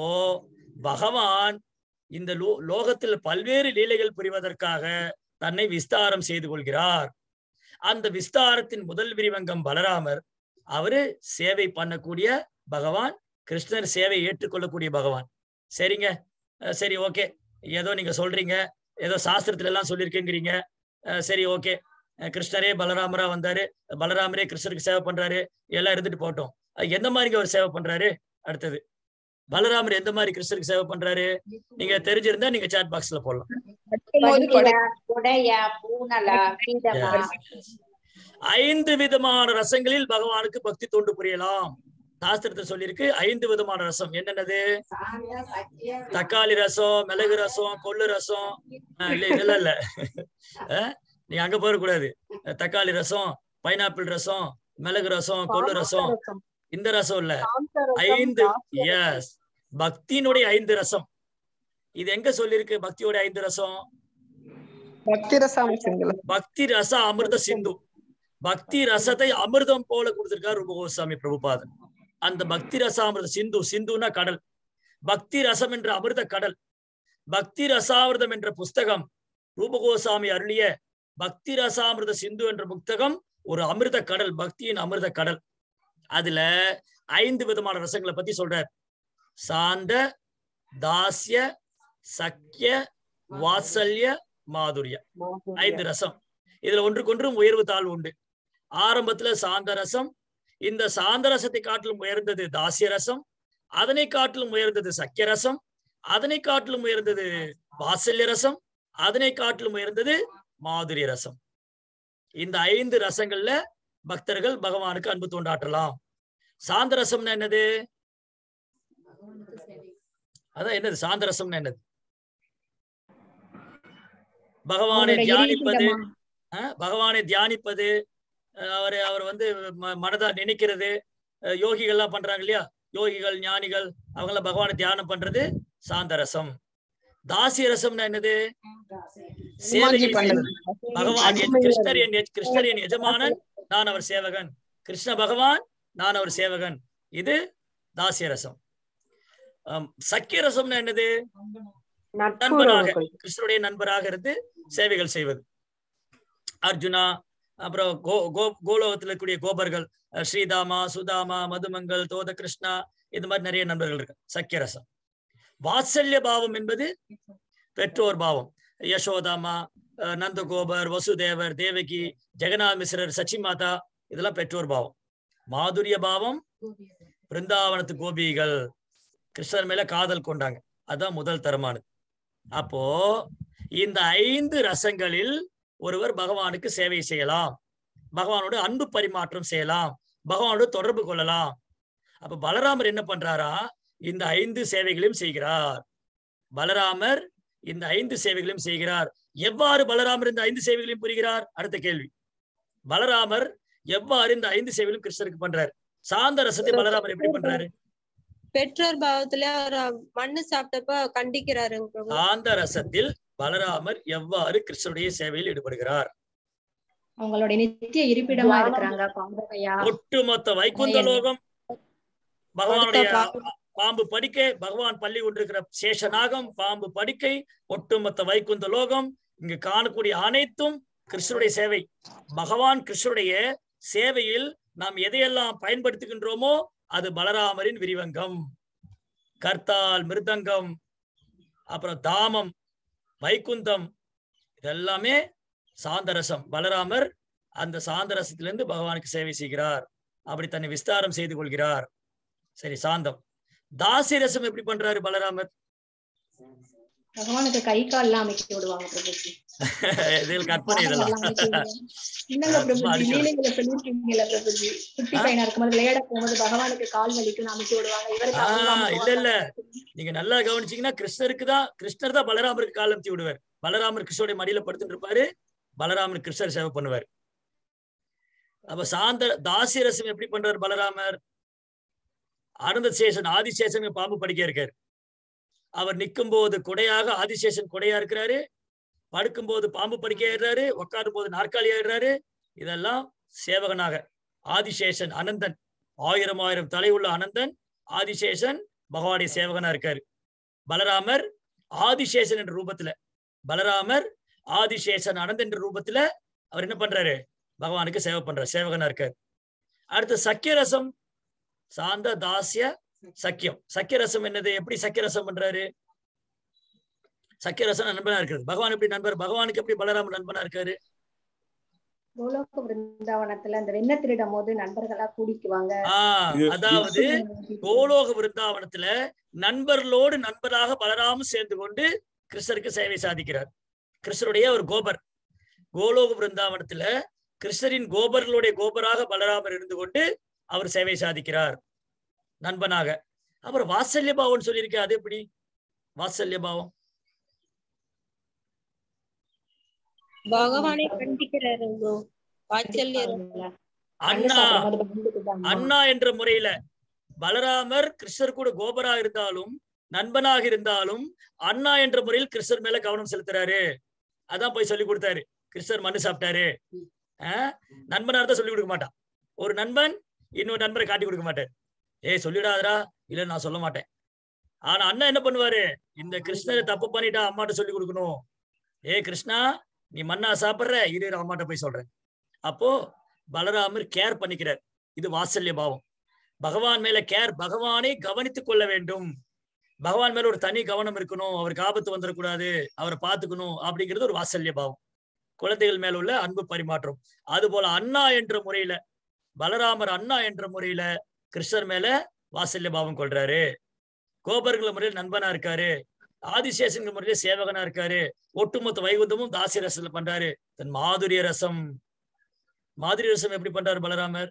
[SPEAKER 1] பகவான் இந்த லோ லோகத்தில் பல்வேறு லீலைகள் புரிவதற்காக தன்னை விஸ்தாரம் செய்து கொள்கிறார். அந்த விஸ்தாரத்தின் முதல் விரிவங்கம் பலராமர். அவரு சேவை பண்ணக்கூடிய பகவான், கிருஷ்ணர் சேவை ஏற்றுக்கொள்ளக்கூடிய பகவான். சரிங்க, சரி ஓகே. ஏதோ நீங்க சொல்றீங்க, ஏதோ சாஸ்திரத்துல எல்லாம் சொல்லியிருக்கேங்கிறீங்க. சரி ஓகே, கிருஷ்ணரே பலராமரா வந்தாரு, பலராமரே கிருஷ்ணருக்கு சேவை பண்றாரு, எல்லாம் இருந்துட்டு போட்டோம். எந்த மாதிரி அவர் சேவை பண்றாரு? அடுத்தது பலராமர் எந்த மாதிரி கிருஷ்ணருக்கு சேவை பண்றாரு? நீங்க தெரிஞ்சிருந்தா நீங்க சாட் பாக்ஸ்ல போடலாம். ஐந்து விதமான ரசங்களில் பகவானுக்கு பக்தி தொண்டு புரியலாம். சாஸ்திரத்தை சொல்லியிருக்கு ஐந்து விதமான ரசம். என்னென்னது? தக்காளி ரசம், மிளகு ரசம், கொள்ளு ரசம். இல்ல இதெல்லாம் இல்ல, நீங்க அங்க போயிடக்கூடாது. தக்காளி ரசம், பைனாப்பிள் ரசம், மிளகு ரசம், கொள்ளு ரசம், இந்த ரசம் இல்ல. ஐந்து, எஸ், பக்தியினுடைய ஐந்து ரசம். இது எங்க சொல்லிருக்கு? பக்தியோட ஐந்து ரசம்,
[SPEAKER 4] பக்தி ரசம்,
[SPEAKER 1] பக்தி ரச அமிர்த சிந்து. பக்தி ரசத்தை அமிர்தம் போல கொடுத்திருக்கார் ரூப கோஸ்வாமி பிரபுபாதன். அந்த பக்தி ரசாமிர்த சிந்து, சிந்துனா கடல், பக்தி ரசம் என்ற அமிர்த கடல். பக்தி ரசாமிர்தம் என்ற புஸ்தகம் ரூப கோஸ்வாமி அருளிய பக்தி ரசாமிர்த சிந்து என்ற புத்தகம் ஒரு அமிர்த கடல், பக்தியின் அமிர்த கடல். அதுல ஐந்து விதமான ரசங்களை பத்தி சொல்றார். சாந்த, தாஸ்ய, சக்கிய, வாத்சல்ய, மாதுரிய, ஐந்து ரசம். இதுல ஒன்றுக்கொன்றும் உயர்வு தாழ்வு உண்டு. ஆரம்பத்துல சாந்த ரசம், இந்த சாந்த ரசத்தை காட்டிலும் உயர்ந்தது தாசிய ரசம், அதனை காட்டிலும் உயர்ந்தது சக்கிய ரசம், அதனை காட்டிலும் உயர்ந்தது வாத்சல்ய ரசம், அதனை காட்டிலும் உயர்ந்தது மாதுரிய ரசம். இந்த ஐந்து ரசங்கள்ல பக்தர்கள் பகவானுக்கு அன்பு தோண்டாற்றலாம். சாந்த ரசம்னா என்னது? அதான் என்னது சாந்த ரசம்னா என்னது? பகவானை தியானிப்பது, பகவானை தியானிப்பது, அவரை அவர் வந்து மனதா நினைக்கிறது. யோகிகள்லாம் பண்றாங்க இல்லையா, யோகிகள் ஞானிகள் அவங்களாம் பகவானை தியானம் பண்றது சாந்த ரசம். தாசிய ரசம்னா என்னது? சேவை செய்வது. பகவான் கிருஷ்ணர் என் கிருஷ்ணர் என் எஜமானன், நான் அவர் சேவகன். கிருஷ்ண பகவான், நான் அவர் சேவகன். இது தாசிய ரசம். சக்கிய ரசம்னா என்னது? நண்பராக, கிருஷ்ணருடைய நண்பராக இருந்து சேவைகள் செய்வது. அர்ஜுனா, அப்புறம் கோ கோ கோலோகத்தில் இருக்கக்கூடிய கோபர்கள், ஸ்ரீதாமா, சுதாமா, மதுமங்கல், தோத கிருஷ்ணா, இந்த மாதிரி நிறைய நண்பர்கள் இருக்கு. சக்கிய ரசம். வாத்சல்ய பாவம் என்பது பெற்றோர் பாவம். யசோதாமா, நந்தகோபர், வசுதேவர், தேவகி, ஜெகநாத் மிஸ்ரர், சச்சி மாதா, இதெல்லாம் பெற்றோர் பாவம். மாதுரிய பாவம் பிருந்தாவனத்து கோபிகள் கிருஷ்ணர் மேல காதல் கொண்டாங்க, அதான் முதல் தரமானது. அப்போ இந்த ஐந்து ரசங்களில் ஒருவர் பகவானுக்கு சேவை செய்யலாம், பகவானோட அன்பு பரிமாற்றம் செய்யலாம், பகவானோட தொடர்பு கொள்ளலாம். அப்ப பலராமர் என்ன பண்றாரா? இந்த ஐந்து சேவைகளையும் செய்கிறார். பலராமர் இந்த ஐந்து சேவைகளையும் செய்கிறார். எவ்வாறு பலராமர் இந்த ஐந்து சேவைகளையும் புரிகிறார்? அடுத்த கேள்வி. பலராமர் எவ்வாறு இந்த ஐந்து சேவைகளையும் கிருஷ்ணருக்கு பண்றாரு? சாந்த ரசத்தை பலராமர் எப்படி பண்றாரு?
[SPEAKER 6] பெற்றோர் பாவத்துல மண்ணு சாப்பிட்டப்ப கண்டிக்கிறாரு.
[SPEAKER 1] சாந்த ரசத்தில் பலராமர் எவ்வாறு கிருஷ்ணருடைய சேவையில் ஈடுபடுகிறார்?
[SPEAKER 3] அவங்களுடைய நித்திய இருப்பிடமா இருக்கிறாங்க.
[SPEAKER 1] ஒட்டுமொத்த வைகுந்த லோகம் பகவானுடைய பாம்பு படுக்கை, பகவான் பள்ளி கொண்டிருக்கிற சேஷநாகம், பாம்பு படுக்கை, ஒட்டுமொத்த வைகுந்த லோகம், இங்கு காணக்கூடிய அனைத்தும் கிருஷ்ணருடைய சேவை. பகவான் கிருஷ்ணருடைய சேவையில் நாம் எதையெல்லாம் பயன்படுத்துகின்றோமோ அது பலராமரின் விரிவங்கம். கர்த்தால், மிருதங்கம், அப்புறம் தாமம், வைகுந்தம், இதெல்லாமே சாந்தரசம். பலராமர் அந்த சாந்தரசத்திலிருந்து பகவானுக்கு சேவை செய்கிறார், அப்படி தன்னை விஸ்தாரம் செய்து கொள்கிறார். சரி, சாந்தம். தாசிய ரசம் எப்படி பண்றாரு பலராமர்?
[SPEAKER 3] பகவானுக்கு கை கால் எல்லாம் அமைக்க விடுவாங்க பிரபுஜி.
[SPEAKER 1] இதில் கற்பனை இதெல்லாம்.
[SPEAKER 3] என்னங்க பிரபுஜி, நீலங்களை சொல்லிருக்கீங்கல்ல பிரபுஜி, குட்டி பையனா இருக்கும்போது விளையாட போகும்போது பகவானுக்கு கால் வலிக்கு அமைக்க விடுவாங்க. இவருக்கு
[SPEAKER 1] இல்ல இல்ல, நீங்க நல்லா கவனிச்சீங்கன்னா கிருஷ்ணருக்கு தான், கிருஷ்ணர் தான் பலராமருக்கு கால் அமுத்தி விடுவார். பலராமர் கிருஷ்ணருடைய மடியில படுத்துட்டு இருப்பாரு, பலராமர் கிருஷ்ணர் சேவை பண்ணுவார். அப்ப சாந்த தாசிய ரசம் எப்படி பண்றாரு பலராமர்? அனந்த சேஷன், ஆதிசேஷன் பாம்பு படிக்க இருக்காரு. அவர் நிற்கும் போது கொடையாக ஆதிசேஷன் கொடையா இருக்கிறாரு, படுக்கும் போது பாம்பு படிக்க ஏறாரு, உட்காரும் போது நாற்காலி ஏறாரு. இதெல்லாம் சேவகனாக ஆதிசேஷன், அனந்தன், ஆயிரம் ஆயிரம் தலை உள்ள அனந்தன் ஆதிசேஷன் பகவானுடைய சேவகனா இருக்காரு. பலராமர் ஆதிசேஷன் என்ற ரூபத்துல, பலராமர் ஆதிசேஷன் அனந்தன் என்ற ரூபத்துல அவர் என்ன பண்றாரு? பகவானுக்கு சேவை பண்றாரு, சேவகனா இருக்காரு. அடுத்து சக்கிய ரசம். சாந்த, தாசிய, சக்கியம். சக்கிய ரசம் என்னது? எப்படி சக்கிய ரசம் பண்றாரு? சக்கிய ரசம் நண்பனா இருக்கிறது. பகவான் எப்படி நண்பர்? பகவானுக்கு எப்படி பலராமர் நண்பனா இருக்காரு?
[SPEAKER 2] கோலோக விருந்தாவனத்துல அந்த வெண்ண திருடும் போது நண்பர்களா கூடிக்குவாங்க.
[SPEAKER 1] ஆஹ் அதாவது கோலோக விருந்தாவனத்துல நண்பர்களோடு நண்பராக பலராமர் சேர்ந்து கொண்டு கிருஷ்ணருக்கு சேவை சாதிக்கிறார். கிருஷ்ணருடைய ஒரு கோபர். கோலோக விருந்தாவனத்துல கிருஷ்ணரின் கோபர்களுடைய கோபராக பலராமர் இருந்து கொண்டு அவர் சேவை சாதிக்கிறார் நண்பனாக. அப்புறம் வாத்சல்ய பாவம் சொல்லியிருக்கேன், அது எப்படி வாத்சல்ய பாவம்?
[SPEAKER 6] பகவானை கண்டிக்கிறாரு
[SPEAKER 1] அண்ணா அண்ணா என்ற முறையில பலராமர் கிருஷ்ணர் கூட கோபரா இருந்தாலும் நண்பனாக இருந்தாலும் அண்ணா என்ற முறையில் கிருஷ்ணர் மேல கவனம் செலுத்துறாரு. அதான் போய் சொல்லி கொடுத்தாரு. கிருஷ்ணர் மண்ணு சாப்பிட்டாரு. ஆஹ் நண்பனா இருந்தா சொல்லி கொடுக்க மாட்டான். ஒரு நண்பன் இன்னொரு நண்பரை காட்டி கொடுக்க மாட்டார். ஏய் சொல்லிடாதரா, இல்ல நான் சொல்ல மாட்டேன். ஆனா அண்ணா என்ன பண்ணுவாரு? இந்த கிருஷ்ணரை தப்பு பண்ணிட்டா அம்மாட்ட சொல்லி கொடுக்கணும். ஏ கிருஷ்ணா, நீ மண்ணா சாப்பிடுற, இரு அம்மாட்ட போய் சொல்றேன். அப்போ பலராமர் கேர் பண்ணிக்கிறார். இது வாத்சல்ய பாவம். பகவான் மேல கேர், பகவானை கவனித்துக் கொள்ள வேண்டும். பகவான் மேல ஒரு தனி கவனம் இருக்கணும். அவருக்கு ஆபத்து வந்துடக்கூடாது, அவரை பார்த்துக்கணும் அப்படிங்கிறது ஒரு வாத்சல்ய பாவம். குழந்தைகள் மேல உள்ள அன்பு பரிமாற்றம். அது போல அண்ணா என்ற முறையில பலராமர் அண்ணா என்ற முறையில கிருஷ்ணர் மேல வாத்சல்ய பாவம் கொள்றாரு. கோபர்கள் முறையில் நண்பனா இருக்காரு. ஆதிசேஷன் முறையில சேவகனா இருக்காரு. ஒட்டுமொத்த வைகுந்தமும் தாசிய ரசத்துல பண்றாரு. தன் மாதுரிய ரசம். மாதுரிய ரசம் எப்படி பண்றாரு பலராமர்?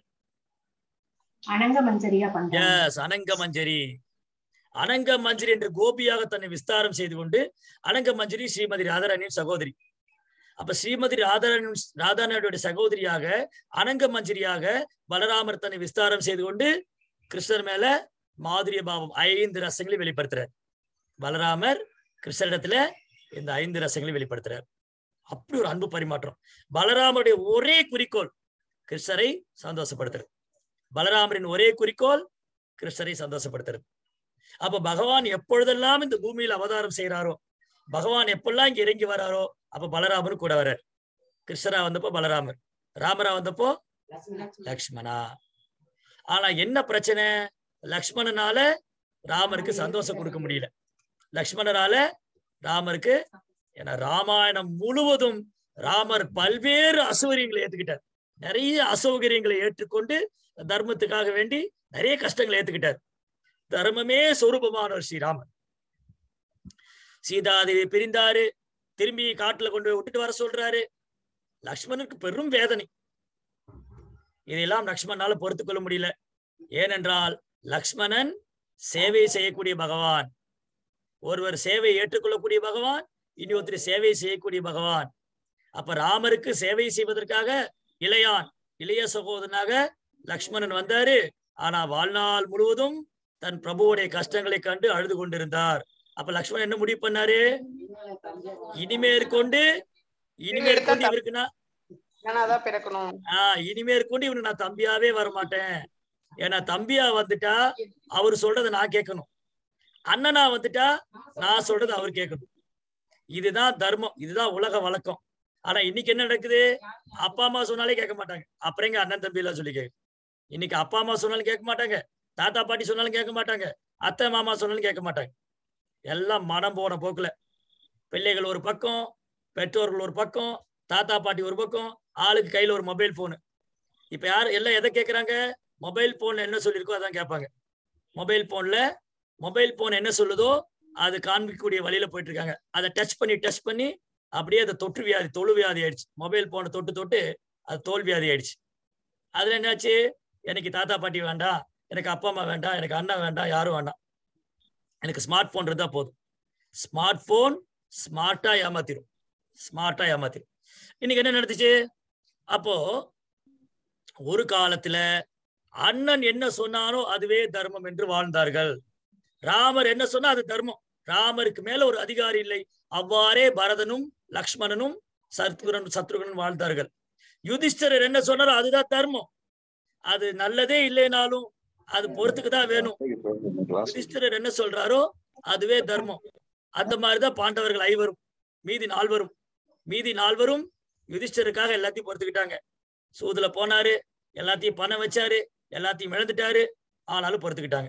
[SPEAKER 2] அனங்க மஞ்சரியா பண்றாரு.
[SPEAKER 1] எஸ், அனங்க மஞ்சரி. அனங்க மஞ்சரி என்ற கோபியாக தன்னை விஸ்தாரம் செய்து கொண்டு, அனங்க மஞ்சரி ஸ்ரீமதி ராதாராணியின் சகோதரி. அப்ப ஸ்ரீமதி ராதாராணி ராதாராணியுடைய சகோதரியாக அனங்க மஞ்சரியாக பலராமர் தன்னை விஸ்தாரம் செய்து கொண்டு கிருஷ்ணர் மேல மாதுரிய பாவம் ஐந்து ரசங்களை வெளிப்படுத்துறார். பலராமர் கிருஷ்ணரிடத்துல இந்த ஐந்து ரசங்களை வெளிப்படுத்துறார். அப்படி ஒரு அன்பு பரிமாற்றம். பலராமருடைய ஒரே குறிக்கோள் கிருஷ்ணரை சந்தோஷப்படுத்துறது. பலராமரின் ஒரே குறிக்கோள் கிருஷ்ணரை சந்தோஷப்படுத்துறது. அப்ப பகவான் எப்பொழுதெல்லாம் இந்த பூமியில் அவதாரம் செய்யறாரோ, பகவான் எப்பெல்லாம் இங்க இறங்கி வராரோ, அப்ப பலராமரும் கூட வர்றார். கிருஷ்ணரா வந்தப்போ பலராமர், ராமரா வந்தப்போ லக்ஷ்மணா. ஆனா என்ன பிரச்சனை? லக்ஷ்மணனால ராமருக்கு சந்தோஷம் கொடுக்க முடியல. லக்ஷ்மணரால ராமருக்கு, ஏன்னா ராமாயணம் முழுவதும் ராமர் பல்வேறு அசௌகரியங்களை ஏத்துக்கிட்டார். நிறைய அசௌகரியங்களை ஏற்றுக்கொண்டு தர்மத்துக்காக வேண்டி நிறைய கஷ்டங்களை ஏத்துக்கிட்டார். தர்மமே சொரூபமானவர் ஸ்ரீராமர். சீதாதேவி பிரிந்தாரு, திரும்பி காட்டுல கொண்டு போய் விட்டுட்டு வர சொல்றாரு. லக்ஷ்மணனுக்கு பெரும் வேதனை. இதையெல்லாம் லக்ஷ்மணனால பொறுத்துக் கொள்ள முடியல. ஏனென்றால் லக்ஷ்மணன் சேவை செய்யக்கூடிய பகவான். ஒருவர் சேவை ஏற்றுக்கொள்ளக்கூடிய பகவான், இனி ஒருத்தர் சேவை செய்யக்கூடிய பகவான். அப்ப ராமருக்கு சேவை செய்வதற்காக இளையான் இளைய சகோதரனாக லக்ஷ்மணன் வந்தாரு. ஆனா வாழ்நாள் முழுவதும் தன் பிரபுவுடைய கஷ்டங்களை கண்டு அழுது கொண்டிருந்தார். அப்ப லக்ஷ்மணன் என்ன முடிவு பண்ணாரு? இனிமேற்கொண்டு இனிமேற்கொண்டு இவருக்குன்னா ஆஹ் இனிமேற்கொண்டு இவனுக்கு நான் தம்பியாவே வரமாட்டேன். ஏன்னா தம்பியா வந்துட்டா அவரு சொல்றதை நான் கேட்கணும், அண்ணனா வந்துட்டா நான் சொல்றது அவர் கேட்கணும். இதுதான் தர்மம், இதுதான் உலக வழக்கம். ஆனா இன்னைக்கு என்ன நடக்குது? அப்பா அம்மா சொன்னாலே கேட்க மாட்டாங்க. அப்புறம் எங்க அண்ணன் தம்பி எல்லாம் சொல்லி கேட்க. இன்னைக்கு அப்பா அம்மா சொன்னாலும் கேட்க மாட்டாங்க, தாத்தா பாட்டி சொன்னாலும் கேட்க மாட்டாங்க, அத்தை மாமா சொன்னாலும் கேட்க மாட்டாங்க. எல்லாம் மனம் போன போக்குல பிள்ளைகள் ஒரு பக்கம், பெற்றோர்கள் ஒரு பக்கம், தாத்தா பாட்டி ஒரு பக்கம், ஆளுக்கு கையில ஒரு மொபைல் போனு. இப்ப யாரு எல்லாம் எதை கேட்கறாங்க? மொபைல் போன்ல என்ன சொல்லியிருக்கோ அதான் கேட்பாங்க. மொபைல் போன்ல மொபைல் போன் என்ன சொல்லுதோ அது காண்பிக்கக்கூடிய வழியில போயிட்டு இருக்காங்க. அதை டச் பண்ணி டச் பண்ணி அப்படியே அதை தொற்று வியாதி தொழு வியாதி ஆயிடுச்சு. மொபைல் போனை தொட்டு தொட்டு அது தோல் வியாதி ஆயிடுச்சு. அதுல என்னாச்சு? எனக்கு தாத்தா பாட்டி வேண்டாம், எனக்கு அப்பா அம்மா வேண்டாம், எனக்கு அண்ணா வேண்டாம், யாரும் வேண்டாம், எனக்கு ஸ்மார்ட் போன் இருந்தா போதும். ஸ்மார்ட் போன் ஸ்மார்ட்டா ஏமாத்திரும், ஸ்மார்ட்டா ஏமாத்திரும். இன்னைக்கு என்ன நடந்துச்சு? அப்போ ஒரு காலத்துல அண்ணன் என்ன சொன்னானோ அதுவே தர்மம் என்று வாழ்ந்தார்கள். ராமர் என்ன சொன்னா அது தர்மம். ராமருக்கு மேல ஒரு அதிகாரி இல்லை. அவ்வாறே பரதனும் லக்ஷ்மணனும் சத்ருகன் சத்ருகனும் வாழ்ந்தார்கள். யுதிஷ்டரர் என்ன சொன்னாரோ அதுதான் தர்மம். அது நல்லதே இல்லைனாலும் அது பொறுத்துக்குதான் வேணும். யுதிஷ்டரர் என்ன சொல்றாரோ அதுவே தர்மம். அந்த மாதிரிதான் பாண்டவர்கள் ஐவரும், மீதி நால்வரும் மீதி நால்வரும் யுதிஷ்டருக்காக எல்லாத்தையும் பொறுத்துக்கிட்டாங்க. சூதுல போனாரு, எல்லாத்தையும் பணம் வச்சாரு, எல்லாத்தையும் இழந்துட்டாரு, ஆனாலும் பொறுத்துக்கிட்டாங்க.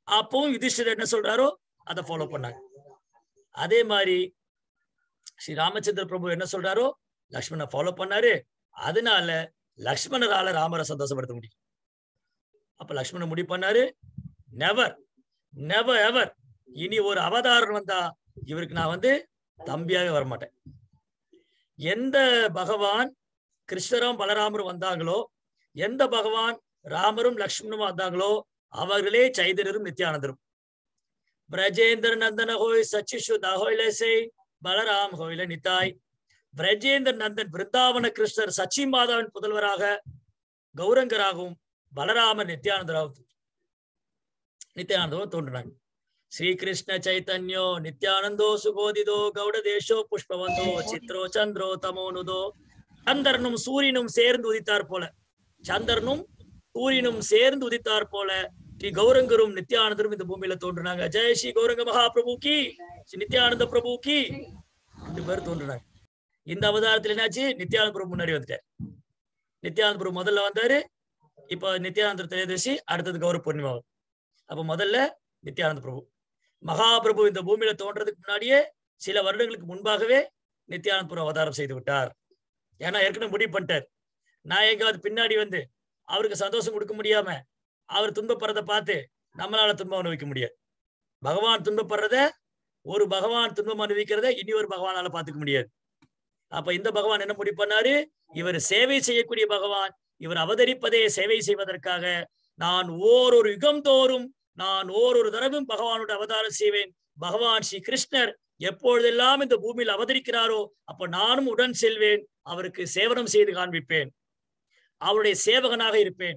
[SPEAKER 1] அப்பவும் யுதிஷ்டர் என்ன சொல்றாரோ அதை ஃபாலோ பண்ணாங்க. அதே மாதிரி ஸ்ரீ ராமச்சந்திர பிரபு என்ன சொல்றாரோ லக்ஷ்மணனை ஃபாலோ பண்ணாரு. அதனால லக்ஷ்மணரால ராமரை சந்தோஷப்படுத்த முடியும். அப்ப லக்ஷ்மணன் முடிவு பண்ணாரு, நெவர் நெவர் எவர் இனி ஒரு அவதாரம் வந்தா இவருக்கு நான் வந்து தம்பியாவே வரமாட்டேன். எந்த பகவான் கிருஷ்ணரும் பலராமரும் வந்தாங்களோ, எந்த பகவான் ராமரும் லக்ஷ்மணனும் வந்தாங்களோ அவர்களே சைதன்யரும் நித்யானந்தரும். பிரஜேந்திர நந்தன ஹோய் சச்சிஷுதா ஹோய்லேசை பலராம் ஹோயில நித்தாய். பிரஜேந்திர நந்தன் பிருந்தாவன கிருஷ்ணர் சச்சி மாதாவின் புதல்வராக கௌரங்கராகவும் பலராமர் நித்யானந்தராகவும் நித்யானந்தவும் தோன்றினாங்க. ஸ்ரீகிருஷ்ண சைத்தன்யோ நித்யானந்தோ சுகோதிதோ கௌட தேசோ புஷ்பவந்தோ சித்ரோ சந்திரோ தமோனுதோ. சந்திரனும் சூரியனும் சேர்ந்து உதித்தார் போல, சந்திரனும் சூரியனும் சேர்ந்து உதித்தார் போல ஸ்ரீ கௌரங்கரும் நித்யானந்தரும் இந்த பூமியில தோன்றினாங்க. ஜெய் ஸ்ரீ கௌரங்க மகாபிரபு கி, ஸ்ரீ நித்யானந்த பிரபு கி. ரெண்டு பேர் தோன்றினாங்க. இந்த அவதாரத்துல என்னாச்சு, நித்யானந்த பிரபு முன்னாடி வந்துட்டார். நித்யானந்த பிரபு முதல்ல வந்தாரு. இப்ப நித்யானந்த திரையதர்சி, அடுத்தது கௌரவ பூர்ணிமா. அப்ப முதல்ல நித்யானந்த பிரபு. மகாபிரபு இந்த பூமியில தோன்றதுக்கு முன்னாடியே சில வருடங்களுக்கு முன்பாகவே நித்யானந்த பிரபு அவதாரம் செய்து விட்டார். ஏன்னா ஏற்கனவே முடிவு பண்ணிட்டார், நான் எங்காவது பின்னாடி வந்து அவருக்கு சந்தோஷம் கொடுக்க முடியாம அவர் துன்பப்படுறதை பார்த்து நம்மளால துன்பம் அனுபவிக்க முடியாது. பகவான் துன்பப்படுறத, ஒரு பகவான் துன்பம் அனுபவிக்கிறத இனி ஒரு பகவானால பார்த்துக்க முடியாது. அப்ப இந்த பகவான் என்ன முடிவு பண்ணாரு, இவர் சேவை செய்யக்கூடிய பகவான், இவர் அவதரிப்பதே சேவை செய்வதற்காக. நான் ஓரொரு யுகம் தோறும் நான் ஓரொரு தடவும் பகவானோட அவதாரம் செய்வேன். பகவான் ஸ்ரீ கிருஷ்ணர் எப்பொழுதெல்லாம் இந்த பூமியில் அவதரிக்கிறாரோ அப்ப நானும் உடன் செல்வேன், அவருக்கு சேவனம் செய்து காண்பிப்பேன், அவருடைய சேவகனாக இருப்பேன்.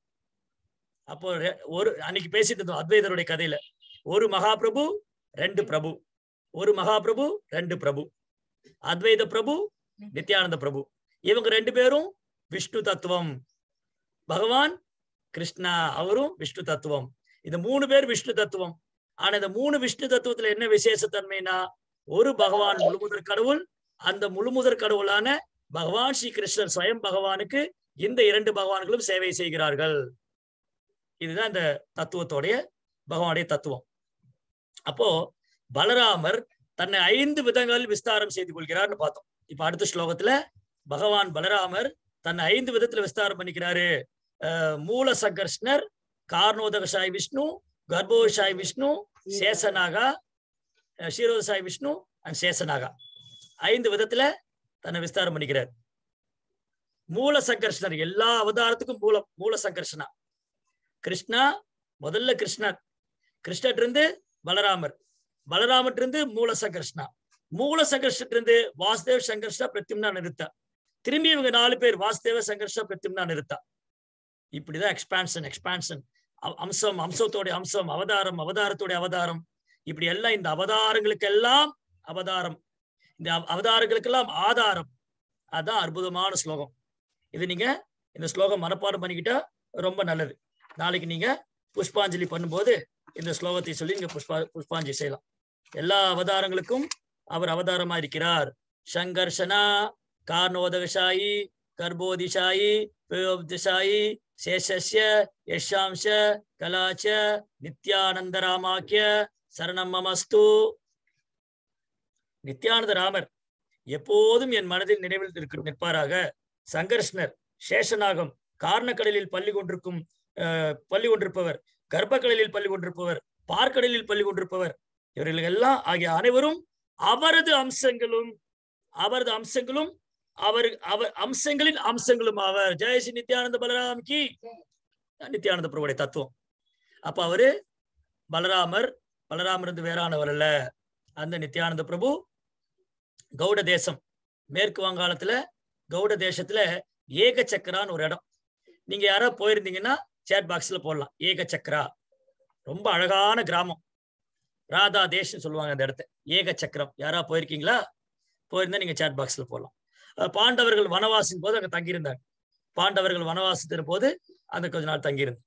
[SPEAKER 1] அப்போ ஒரு அன்னைக்கு பேசிட்டு இருந்தோம் அத்வைதருடைய கதையில, ஒரு மகாபிரபு ரெண்டு பிரபு, ஒரு மகாபிரபு ரெண்டு பிரபு, அத்வைத பிரபு நித்யானந்த பிரபு. இவங்க ரெண்டு பேரும் விஷ்ணு தத்துவம். பகவான் கிருஷ்ணா அவரும் விஷ்ணு தத்துவம். இந்த மூணு பேர் விஷ்ணு தத்துவம். ஆனா இந்த மூணு விஷ்ணு தத்துவத்துல என்ன விசேஷத்தன்மைனா, ஒரு பகவான் முழுமுதற் கடவுள், அந்த முழுமுதற் கடவுளான பகவான் ஸ்ரீ கிருஷ்ணர் ஸ்வயம் பகவானுக்கு இந்த இரண்டு பகவான்களும் சேவை செய்கிறார்கள். இதுதான் இந்த தத்துவத்தோடைய பகவானுடைய தத்துவம். அப்போ பலராமர் தன்னை ஐந்து விதங்களில் விஸ்தாரம் செய்து கொள்கிறார்னு பார்த்தோம். இப்ப அடுத்த ஸ்லோகத்துல பகவான் பலராமர் தன்னை ஐந்து விதத்துல விஸ்தாரம் பண்ணிக்கிறாரு. அஹ் மூல சங்கர்ஷ்ணர், காரணோதகசாய் விஷ்ணு, கர்ப்போஷாய் விஷ்ணு, சேஷனாகா, ஷீரோதசாய் விஷ்ணு அண்ட் சேஷனாகா, ஐந்து விதத்துல தன்னை விஸ்தாரம் பண்ணிக்கிறார். மூல சங்கர்ஷ்ணர் எல்லா அவதாரத்துக்கும் மூலம் மூல சங்கர்ஷனா. கிருஷ்ணா முதல்ல கிருஷ்ணர், கிருஷ்ணர் இருந்து பலராமர், பலராமர் இருந்து மூல சங்கர்ஷ்ணா, மூல சங்கர்ஷன் இருந்து வாசுதேவ சங்கர்ஷா பிரத்யும்னா நிறுத்தா, திரும்பி இவங்க நாலு பேர் வாசுதேவ சங்கர்ஷா பிரத்யும்னா நிறுத்தா. இப்படிதான் எக்ஸ்பான்ஷன் எக்ஸ்பான்ஷன் அம்சம், அம்சத்தோடைய அம்சம், அவதாரம், அவதாரத்தோடைய அவதாரம். இப்படி எல்லாம் இந்த அவதாரங்களுக்கெல்லாம் அவதாரம், இந்த அவதாரங்களுக்கெல்லாம் ஆதாரம். அதான் அற்புதமான ஸ்லோகம். இது நீங்க இந்த ஸ்லோகம் மனப்பாடம் பண்ணிக்கிட்டா ரொம்ப நல்லது. நாளைக்கு நீங்க புஷ்பாஞ்சலி பண்ணும்போது இந்த ஸ்லோகத்தை சொல்லி நீங்க புஷ்பா புஷ்பாஞ்சலி செய்யலாம். எல்லா அவதாரங்களுக்கும் அவர் அவதாரமா இருக்கிறார். சங்கர்ஷனா, காரணோதகசாயி, கர்ப்போதிசாயி, பிரயோதிசாயி, சேஷஸ்ய, யஷாம்ச, கலாச்ச, நித்யானந்த ராமாக்கிய சரணம் மமஸ்து. நித்யானந்த ராமர் எப்போதும் என் மனதில் நினைவில் இருக்க நிற்பாராக. சங்கர்ஷ்ணர், சேஷநாகம், காரணக்கடலில் பள்ளி கொண்டிருக்கும் அஹ் பள்ளி கொண்டிருப்பவர், கர்ப்பக்கடலில் பள்ளி கொண்டிருப்பவர், பார்க்கடலில் பள்ளி கொண்டிருப்பவர், இவர்கள் எல்லாம் ஆகிய அனைவரும் அவரது அம்சங்களும் அவரது அம்சங்களும் அவர் அவர் அம்சங்களின் அம்சங்களும் அவர். ஜெய் ஸ்ரீ நித்யானந்த பலராம் கி. நித்யானந்த பிரபுடைய தத்துவம். அப்ப அவரு பலராமர், பலராமர் இருந்து வேறானவர் அல்ல. அந்த நித்யானந்த பிரபு கௌட தேசம், மேற்கு வங்காளத்துல கௌட தேசத்துல ஏக சக்கரான்னு ஒரு இடம். நீங்க யாராவது போயிருந்தீங்கன்னா சேட் பாக்ஸ்ல போடலாம். ஏக சக்கரா ரொம்ப அழகான கிராமம். ராதா தேசம் சொல்லுவாங்க அந்த இடத்த. ஏக சக்கரம் யாரா போயிருக்கீங்களா? போயிருந்தா நீங்க சேட் பாக்ஸ்ல போடலாம். பாண்டவர்கள் வனவாசின் போது அங்க தங்கியிருந்தாங்க. பாண்டவர்கள் வனவாசத்தின் போது அந்த கொஞ்ச நாள் தங்கியிருந்து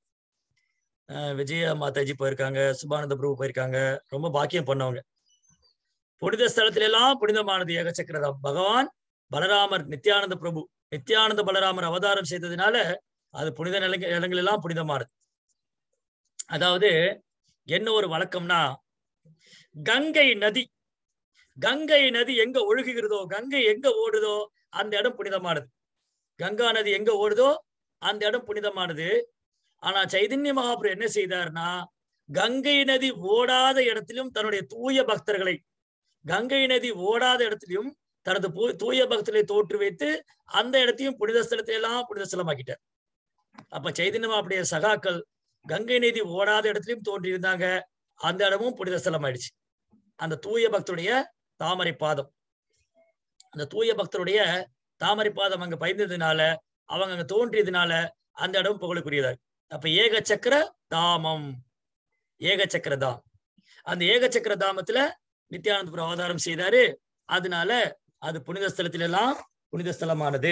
[SPEAKER 1] விஜய மாதாஜி போயிருக்காங்க, சுபானந்த பிரபு போயிருக்காங்க. ரொம்ப பாக்கியம் பண்ணவங்க. புனித ஸ்தலத்தில எல்லாம் புனிதமானது ஏக சக்கரதா. பகவான் பலராமர் நித்யானந்த பிரபு நித்யானந்த பலராமர் அவதாரம் செய்ததுனால அது புனித நில இடங்கள் எல்லாம் புனிதமானது. அதாவது என்ன ஒரு வழக்கம்னா, கங்கை நதி கங்கை நதி எங்க ஒழுகுகிறதோ, கங்கை எங்க ஓடுதோ அந்த இடம் புனிதமானது. கங்கா நதி எங்க ஓடுதோ அந்த இடம் புனிதமானது. ஆனா சைதன்ய மகாபிரபு என்ன செய்தார்னா, கங்கை நதி ஓடாத இடத்திலும் தன்னுடைய தூய பக்தர்களை, கங்கை நதி ஓடாத இடத்திலும் தனது தூய பக்தர்களை தோற்று வைத்து அந்த இடத்தையும் புனித ஸ்தலத்தை எல்லாம் புனித ஸ்தலமாக்கிட்டார். அப்ப சைதன்ய மகாபிரபுடைய சகாக்கள் கங்கை நதி ஓடாத இடத்திலும் தோன்றி இருந்தாங்க, அந்த இடமும் புனித ஸ்தலம் ஆயிடுச்சு. அந்த தூய பக்தருடைய தாமரை பாதம், அந்த தூய பக்தருடைய தாமரை பாதம் அங்க பயந்ததுனால, அவங்க அங்க தோன்றியதுனால அந்த இடம் புகழுக்குரியதா. அப்ப ஏக சக்கர தாமம், ஏக சக்கர தாம். அந்த ஏக சக்கர தாமத்துல நித்யானந்த பிரபு அவதாரம் செய்தாரு. அதனால அது புனித ஸ்தலத்தில எல்லாம் புனித ஸ்தலமானது.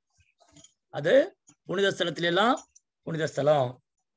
[SPEAKER 1] அது புனித ஸ்தலத்தில எல்லாம் புனித ஸ்தலம்.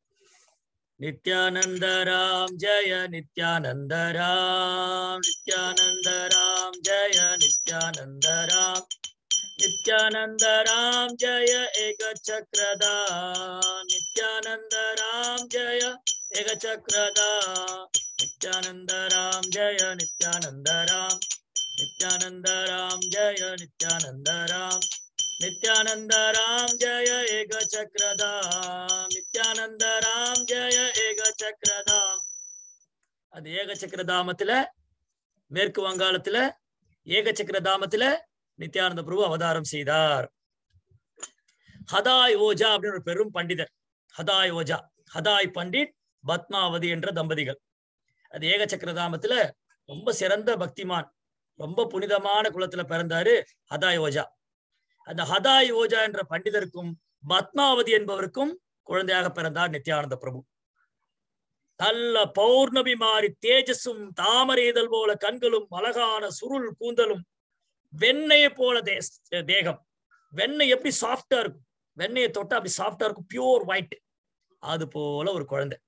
[SPEAKER 1] நித்யானந்த ராம் ஜெய நித்யானந்த ராம், நித்யானந்த ராம் ஜெய நித்யானந்த ராம், நித்யானந்த ராம் ஜெய ஏக சக்ரதா, நித்யானந்த ராம் ஜெய ஏக சக்ரதா, நித்யானந்த ராம் ஜெய நித்யானந்த ராம், நித்யானந்த ராம் ஜெய நித்யானந்த ராம், நித்யானந்த ராம் ஜெய ஏக சக்ரதா, நித்யானந்த ராம் ஜெய ஏக சக்ரதா. அது ஏக சக்கரதாமத்துல, மேற்கு வங்காளத்துல ஏக சக்கரதாமத்துல நித்யானந்த பிரபு அவதாரம் செய்தார். ஹதாய் ஓஜா அப்படின்னு ஒரு பெரும் பண்டிதர், ஹதாய் ஓஜா, ஹதாய் பண்டிட், பத்மாவதி என்ற தம்பதிகள். அது ஏக சக்கரதாமத்துல ரொம்ப சிறந்த பக்திமான், ரொம்ப புனிதமான குலத்துல பிறந்தாரு ஹதாய் ஓஜா. அந்த ஹதாய் ஓஜா என்ற பண்டிதருக்கும் பத்மாவதி என்பவருக்கும் குழந்தையாக பிறந்தார் நித்யானந்த பிரபு. நல்ல பௌர்ணமி மாறி தேஜஸும் தாமரை இதழ் போல கண்களும் அழகான சுருள் கூந்தலும் வெண்ணெயை போல தேகம். வெண்ணெய் எப்படி சாஃப்டா இருக்கும், வெண்ணெயை தொட்டா அப்படி சாஃப்டா இருக்கும், பியூர் ஒயிட். அது போல ஒரு குழந்தை.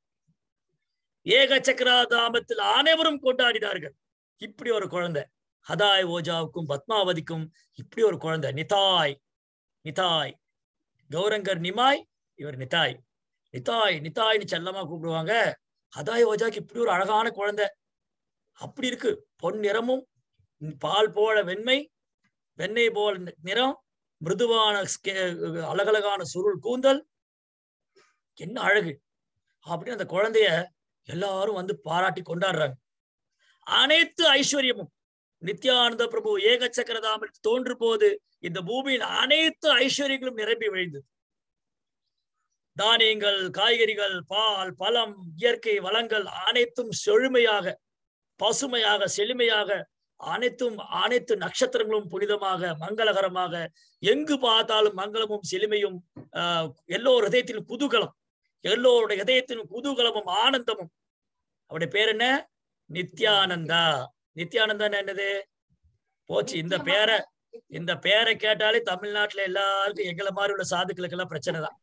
[SPEAKER 1] ஏக சக்கராதாமத்தில் அனைவரும் கொண்டாடினார்கள். இப்படி ஒரு குழந்தை ஹதாய் ஓஜாவுக்கும் பத்மாவதிக்கும் இப்படி ஒரு குழந்தை. நிதாய், நிதாய், கௌரங்கர் நிமாய், இவர் நிதாய். நிதாய் நிதாய்னு செல்லமா கூப்பிடுவாங்க. ஹதாய் ஓஜாக்கு இப்படி ஒரு அழகான குழந்தை. அப்படி இருக்கு, பொன் நிறமும் பால் போல வெண்மை, வெண்ணெய் போல நிறம், மிருதுவான அழகழகான சுருள் கூந்தல், என்ன அழகு அப்படின்னு அந்த குழந்தைய எல்லாரும் வந்து பாராட்டி கொண்டாடுறாங்க. அனைத்து ஐஸ்வர்யமும் நித்யானந்த பிரபு ஏக சக்கரதாமில் தோன்று போது இந்த பூமியில் அனைத்து ஐஸ்வர்யங்களும் நிரம்பி விழுந்தது. தானியங்கள், காய்கறிகள், பால், பழம், இயற்கை வளங்கள் அனைத்தும் செழுமையாக, பசுமையாக, செழுமையாக, அனைத்தும் அனைத்து நட்சத்திரங்களும் புனிதமாக, மங்களகரமாக, எங்கு பார்த்தாலும் மங்களமும் செழுமையும், ஆஹ் எல்லோரு இதயத்திலும் குதூகலம், எல்லோருடைய இதயத்திலும் குதூகலமும் ஆனந்தமும். அவருடைய பேர் என்ன? நித்யானந்தா. நித்யானந்தா என்னது போச்சு. இந்த பேரை இந்த பேரை கேட்டாலே தமிழ்நாட்டுல எல்லாருக்கும் எங்களை மாதிரி உள்ள சாதுக்களுக்கு எல்லாம் பிரச்சனை தான்.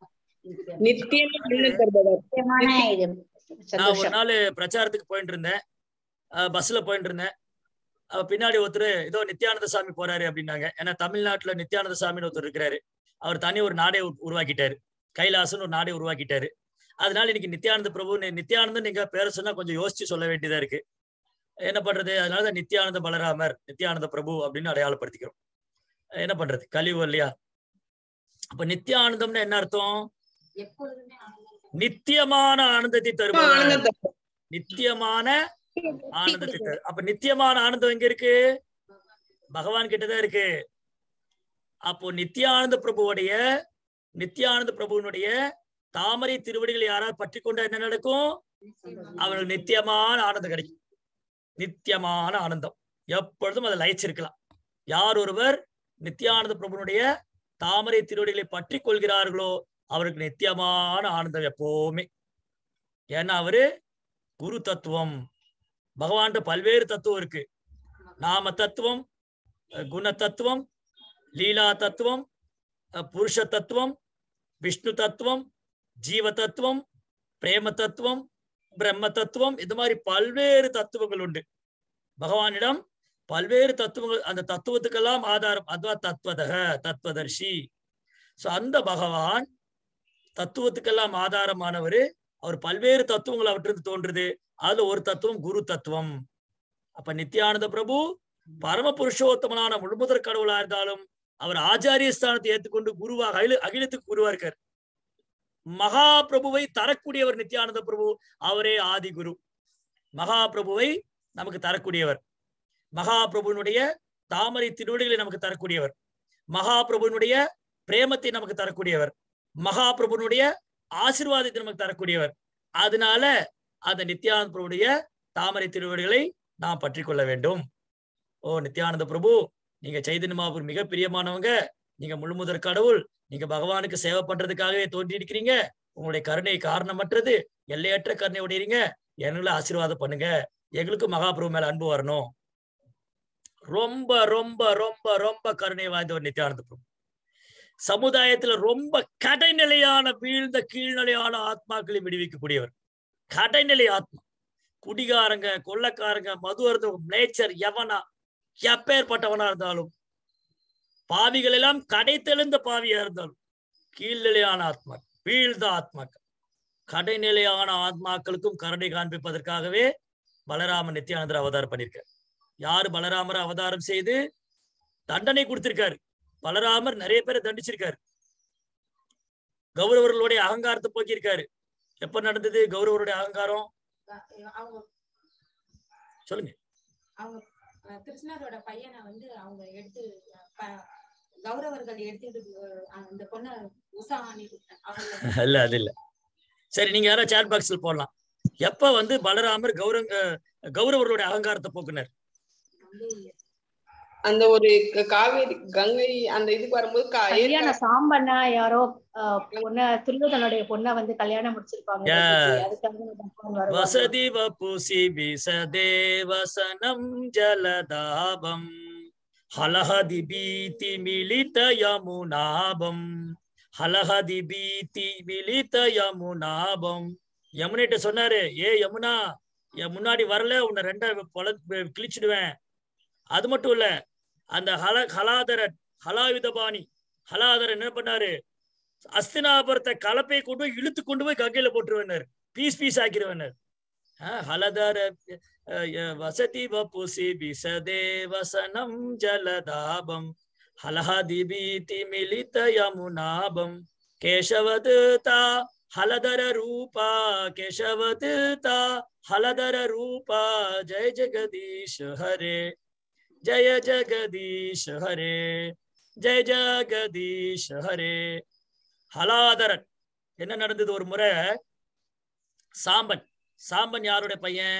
[SPEAKER 1] நான் ஒரு நாள் பிரச்சாரத்துக்கு போயிட்டு இருந்தேன், பஸ்ல போயிட்டு இருந்தேன். பின்னாடி ஒருத்தர் ஏதோ நித்யானந்த சாமி போறாரு அப்படின்னாங்க. ஏன்னா தமிழ்நாட்டுல நித்யானந்த சாமின்னு ஒருத்தர் இருக்கிறாரு. அவர் தனி ஒரு நாடே உருவாக்கிட்டாரு, கைலாசன் ஒரு நாடே உருவாக்கிட்டாரு. அதனால இன்னைக்கு நித்யானந்த பிரபு, நித்யானந்தன் நீங்க பேர சொன்னா கொஞ்சம் யோசிச்சு சொல்ல வேண்டியதா இருக்கு. என்ன பண்றது? அதனாலதான் நித்யானந்த பலராமர், நித்யானந்த பிரபு அப்படின்னு அடையாளப்படுத்திக்கிறோம். என்ன பண்றது, கலியுகம் இல்லையா? அப்ப நித்யானந்தம்னு என்ன அர்த்தம்? நித்தியமான ஆனந்தத்தை தருபவர், நித்தியமான ஆனந்தத்தை தரு. அப்ப நித்தியமான ஆனந்தம் எங்க இருக்கு? பகவான் கிட்டதான் இருக்கு. அப்போ நித்யானந்த பிரபுவுடைய நித்யானந்த பிரபுவனுடைய தாமரை திருவடிகளை யாராவது பற்றி கொண்டா என்ன நடக்கும்? அவர்களுக்கு நித்தியமான ஆனந்தம் கிடைக்கும். நித்தியமான ஆனந்தம் எப்பொழுதும் அதை லயிச்சிருக்கலாம். யார் ஒருவர் நித்யானந்த பிரபுனுடைய தாமரை திருவடிகளை பற்றி கொள்கிறார்களோ அவருக்கு நித்தியமான ஆனந்தம் எப்பவுமே. ஏன்னா அவரு குரு தத்துவம். பகவான்கிட்ட பல்வேறு தத்துவம் இருக்கு. நாம தத்துவம், குண தத்துவம், லீலா தத்துவம், புருஷ தத்துவம், விஷ்ணு தத்துவம், ஜீவ தத்துவம், பிரேம தத்துவம், பிரம்ம தத்துவம். இது மாதிரி பல்வேறு தத்துவங்கள் உண்டு பகவானிடம். பல்வேறு தத்துவங்கள், அந்த தத்துவத்துக்கெல்லாம் ஆதாரம் அதுவா தத்துவதக, தத்துவதர்ஷி. சோ அந்த பகவான் தத்துவத்துக்கெல்லாம் ஆதாரமானவர். அவர் பல்வேறு தத்துவங்கள் அவற்றிலிருந்து தோன்றுது. அதுல ஒரு தத்துவம் குரு தத்துவம். அப்ப நித்யானந்த பிரபு பரம புருஷோத்தமனான முழுமுதற் கடவுளா இருந்தாலும் அவர் ஆச்சாரிய ஸ்தானத்தை ஏற்றுக்கொண்டு குருவாக அகில அகிலத்துக்கு குருவா இருக்கார். மகா பிரபுவை தரக்கூடியவர் நித்யானந்த பிரபு, அவரே ஆதி குரு. மகா பிரபுவை நமக்கு தரக்கூடியவர், மகா பிரபுனுடைய தாமரை திருவடிகளை நமக்கு தரக்கூடியவர், மகா பிரபுனுடைய பிரேமத்தை நமக்கு தரக்கூடியவர், மகா பிரபுனுடைய ஆசீர்வாதத்தை நமக்கு தரக்கூடியவர். அதனால அந்த நித்யானந்த பிரபுடைய தாமரை திருவடிகளை நாம் பற்றி கொள்ள வேண்டும். ஓ நித்யானந்த பிரபு, நீங்க சைதன்ய மகாபிரபு மிக பிரியமானவங்க, நீங்க முழுமுதற் கடவுள், நீங்க பகவானுக்கு சேவை பண்றதுக்காகவே தோன்றி இருக்கிறீங்க, உங்களுடைய கருணை காரணமற்றது, எல்லையற்ற கருணை உடையீங்க, எங்களை ஆசீர்வாதம் பண்ணுங்க, எங்களுக்கு மகாபிரபு மேல அன்பு வரணும். ரொம்ப ரொம்ப ரொம்ப ரொம்ப கருணை வாய்ந்தவர் நித்யானந்த பிரபு. சமுதாயத்துல ரொம்ப கடைநிலையான வீழ்ந்த கீழ்நிலையான ஆத்மாக்களை விடுவிக்கக்கூடியவர். கடைநிலை ஆத்மா, குடிகாரங்க, கொள்ளக்காரங்க, மது அருந்தவங்க, நேச்சர் எவனா எப்பேற்பட்டவனா இருந்தாலும், பாவிகள் எல்லாம் கடை தெளிந்த பாவியா இருந்தாலும், கீழ்நிலையான ஆத்மா, வீழ்ந்த ஆத்மாக்கள், கடைநிலையான ஆத்மாக்களுக்கும் கருணை காண்பிப்பதற்காகவே பலராம நித்யானந்தர் அவதாரம் பண்ணியிருக்காரு. யாரு பலராமர் அவதாரம் செய்து தண்டனை கொடுத்திருக்காரு. பலராமர் நிறைய பேரை தண்டிச்சிருக்காரு. கௌரவர்களுடைய அகங்காரத்தை போக்கியிருக்காரு. எப்ப நடந்தது கௌரவருடைய அகங்காரம்? சொல்லுங்க.
[SPEAKER 7] அவங்க கிருஷ்ணரோட பையனை வந்து அவங்க எடுத்து கௌரவர்கள் எடுத்துட்டு அந்த பொண்ணை உஷா
[SPEAKER 1] இல்ல அது இல்ல. சரி, நீங்க யாரோ சாட் பாக்ஸ்ல போடலாம். எப்ப வந்து பலராமர் கௌரவ கௌரவர்களுடைய அகங்காரத்தை போக்குனர்?
[SPEAKER 4] அந்த ஒரு காவேரி கங்கை அந்த இதுக்கு வரும்போது
[SPEAKER 3] கல்யாணம் சாம்பண்ணா யாரோ பொண்ண துரியோதனுடைய பொண்ண வந்து கல்யாணம் முடிச்சிருப்பாங்க.
[SPEAKER 1] வசதி வபுசி விசதே வசனம் ஜலதாபம் ஹலஹதி பீதி மிலித யமுனாபம் ஹலஹதி பீதி மிலித யமுனாபம். யமுனிட்ட சொன்னாரு, ஏ யமுனா, என் முன்னாடி வரல உன்னை ரெண்டா பொல கிழிச்சிடுவேன். அது மட்டும் இல்ல, அந்த ஹல ஹலாதரன் ஹலாயுதபாணி ஹலாதரன் என்ன பண்ணாரு, அஸ்தினாபுரத்தை கலப்பை கொண்டு போய் இழுத்து கொண்டு போய் கங்கையில போட்டுருவேன், பீஸ் பீஸ் ஆக்கிடுவேன். ஹலதர வசதி வபுசி விசதே வசனம் ஜலதாபம் ஹலஹதி பீதி மிலித யமுனாபம் கேசவதா ஹலதர ரூபா கேசவதா ஹலதர ரூபா ஜெய ஜெகதீஷ் ஹரே ஜெய ஜெகதீஷ் ஹரே ஜெய ஜெகதீஷ் ஹரே. ஹலாதரன். என்ன நடந்தது ஒரு முறை? சாம்பன். சாம்பன் யாருடைய பையன்?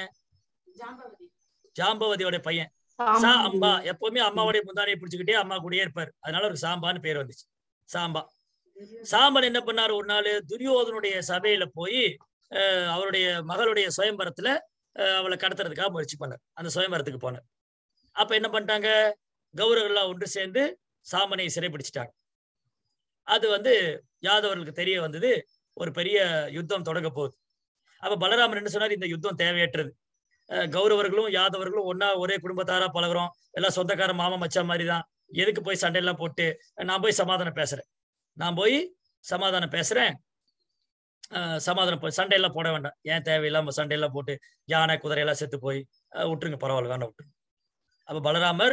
[SPEAKER 1] ஜாம்பவதியோட பையன். சா அம்பா. எப்பவுமே அம்மாவுடைய முந்தானையை பிடிச்சுக்கிட்டே அம்மா கூடயே இருப்பார், அதனால ஒரு சாம்பான்னு பேர் வந்துச்சு, சாம்பா. சாம்பன் என்ன பண்ணாரு, ஒரு நாள் துரியோதனுடைய சபையில போய் அஹ் அவருடைய மகளுடைய சுயம்பரத்துல அஹ் அவளை கடத்துறதுக்காக முயற்சி பண்ணார். அந்த சுயம்பரத்துக்கு போனார். அப்ப என்ன பண்ணிட்டாங்க, கௌரவர்கள்லாம் ஒன்று சேர்ந்து சாம்பனை சிறைப்பிடிச்சிட்டாங்க. அது வந்து யாதவர்களுக்கு தெரிய வந்தது, ஒரு பெரிய யுத்தம் தொடங்க போகுது. அப்ப பலராமன் என்ன சொன்னார், இந்த யுத்தம் தேவையற்றது, கௌரவர்களும் யாதவர்களும் ஒன்னா ஒரே குடும்பத்தாரா பழகுறோம், எல்லாம் சொந்தக்கார மாமா மச்சா மாதிரிதான், எதுக்கு போய் சண்டையெல்லாம் போட்டு, நான் போய் சமாதானம் பேசுறேன் நான் போய் சமாதானம் பேசுறேன் அஹ் சமாதானம் போய் சண்டையெல்லாம் போட வேண்டாம், ஏன் தேவையில்லாம சண்டையெல்லாம் போட்டு யானை குதிரையெல்லாம் செத்து போய் விட்டுருங்க, பரவாயில்ல வேண்டாம் விட்டுருங்க. அப்ப பலராமர்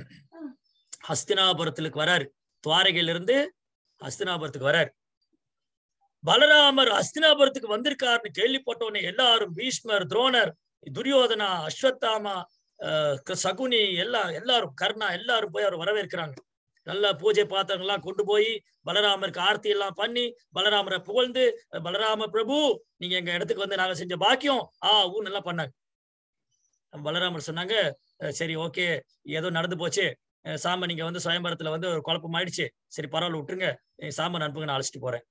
[SPEAKER 1] ஹஸ்தினாபுரத்துக்கு வராரு, துவாரகையிலிருந்து ஹஸ்தினாபுரத்துக்கு வராரு. பலராமர் ஹஸ்தினாபுரத்துக்கு வந்திருக்காருன்னு கேள்விப்பட்டோன்னே எல்லாரும் பீஷ்மர், துரோணர், துரியோதனா, அஸ்வத்தாமா, சகுனி எல்லாம் எல்லாரும் கர்ணா எல்லாரும் போய் அவர் வரவேற்கிறாங்க. நல்லா பூஜை பாத்திரங்கள்லாம் கொண்டு போய் பலராமருக்கு ஆர்த்தி எல்லாம் பண்ணி பலராமரை புகழ்ந்து, பலராம பிரபு நீங்க எங்க இடத்துக்கு வந்து நாங்க செஞ்ச பாக்கியம் ஆ ஊன்னு எல்லாம் பண்ணாங்க. பலராமர் சொன்னாங்க, சரி ஓகே ஏதோ நடந்து போச்சு, சாம்பன் நீங்க வந்து சுயம்பரத்துல வந்து ஒரு குழப்பம் ஆயிடுச்சு, சரி பரவாயில்ல விட்டுருங்க, சாம்பன் அனுப்புங்க, நான் அழைச்சிட்டு போறேன்.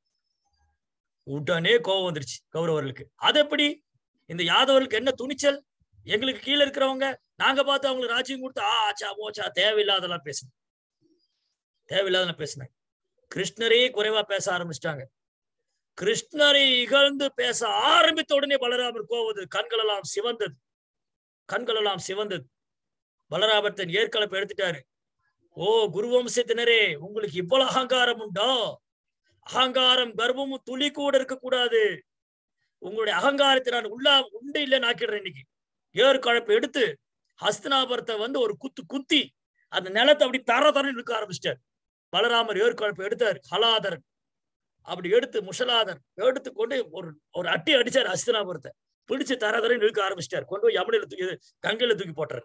[SPEAKER 1] உடனே கோபம் வந்துருச்சு கௌரவர்களுக்கு. அது எப்படி, இந்த யாதவர்களுக்கு என்ன துணிச்சல், எங்களுக்கு கீழே இருக்கிறவங்க நாங்க பார்த்து அவங்களுக்கு ராஜ்யம் கொடுத்து ஆ ஆச்சா போச்சா தேவையில்லாதெல்லாம் பேசுங்க, தேவையில்லாதெல்லாம் பேசினாங்க. கிருஷ்ணரே குறைவா பேச ஆரம்பிச்சிட்டாங்க. கிருஷ்ணரை இகழ்ந்து பேச ஆரம்பித்த உடனே பலராமர் கோவது, கண்கள் எல்லாம் சிவந்தது, கண்கள் எல்லாம் சிவந்தது. பலராமர் தன் ஏற்கலப்பை எடுத்துட்டாரு. ஓ குருவம்சத்தினரே, உங்களுக்கு இவ்வளவு அகங்காரம் உண்டோ? அகங்காரம் கர்வமும் துளி கூட இருக்கக்கூடாது. உங்களுடைய அகங்காரத்தை நான் உள்ளா உண்டு இல்லைன்னு ஆக்கிடுறேன். இன்னைக்கு ஏறு கழப்பை எடுத்து ஹஸ்தினாபுரத்தை வந்து ஒரு குத்து குத்தி அந்த நிலத்தை அப்படி தர தரன்னு இழுக்க ஆரம்பிச்சிட்டார். பலராமர் ஏறு கழப்பை எடுத்தார். ஹலாதரன் அப்படி எடுத்து முஷலாதர் எடுத்து கொண்டு ஒரு ஒரு அட்டி அடிச்சார். ஹஸ்தினாபுரத்தை பிடிச்சு தர தரன்னு இழுக்க ஆரம்பிச்சிட்டார். கொண்டு போய் யமுனையில தூக்கி கங்கையில தூக்கி போட்டார்.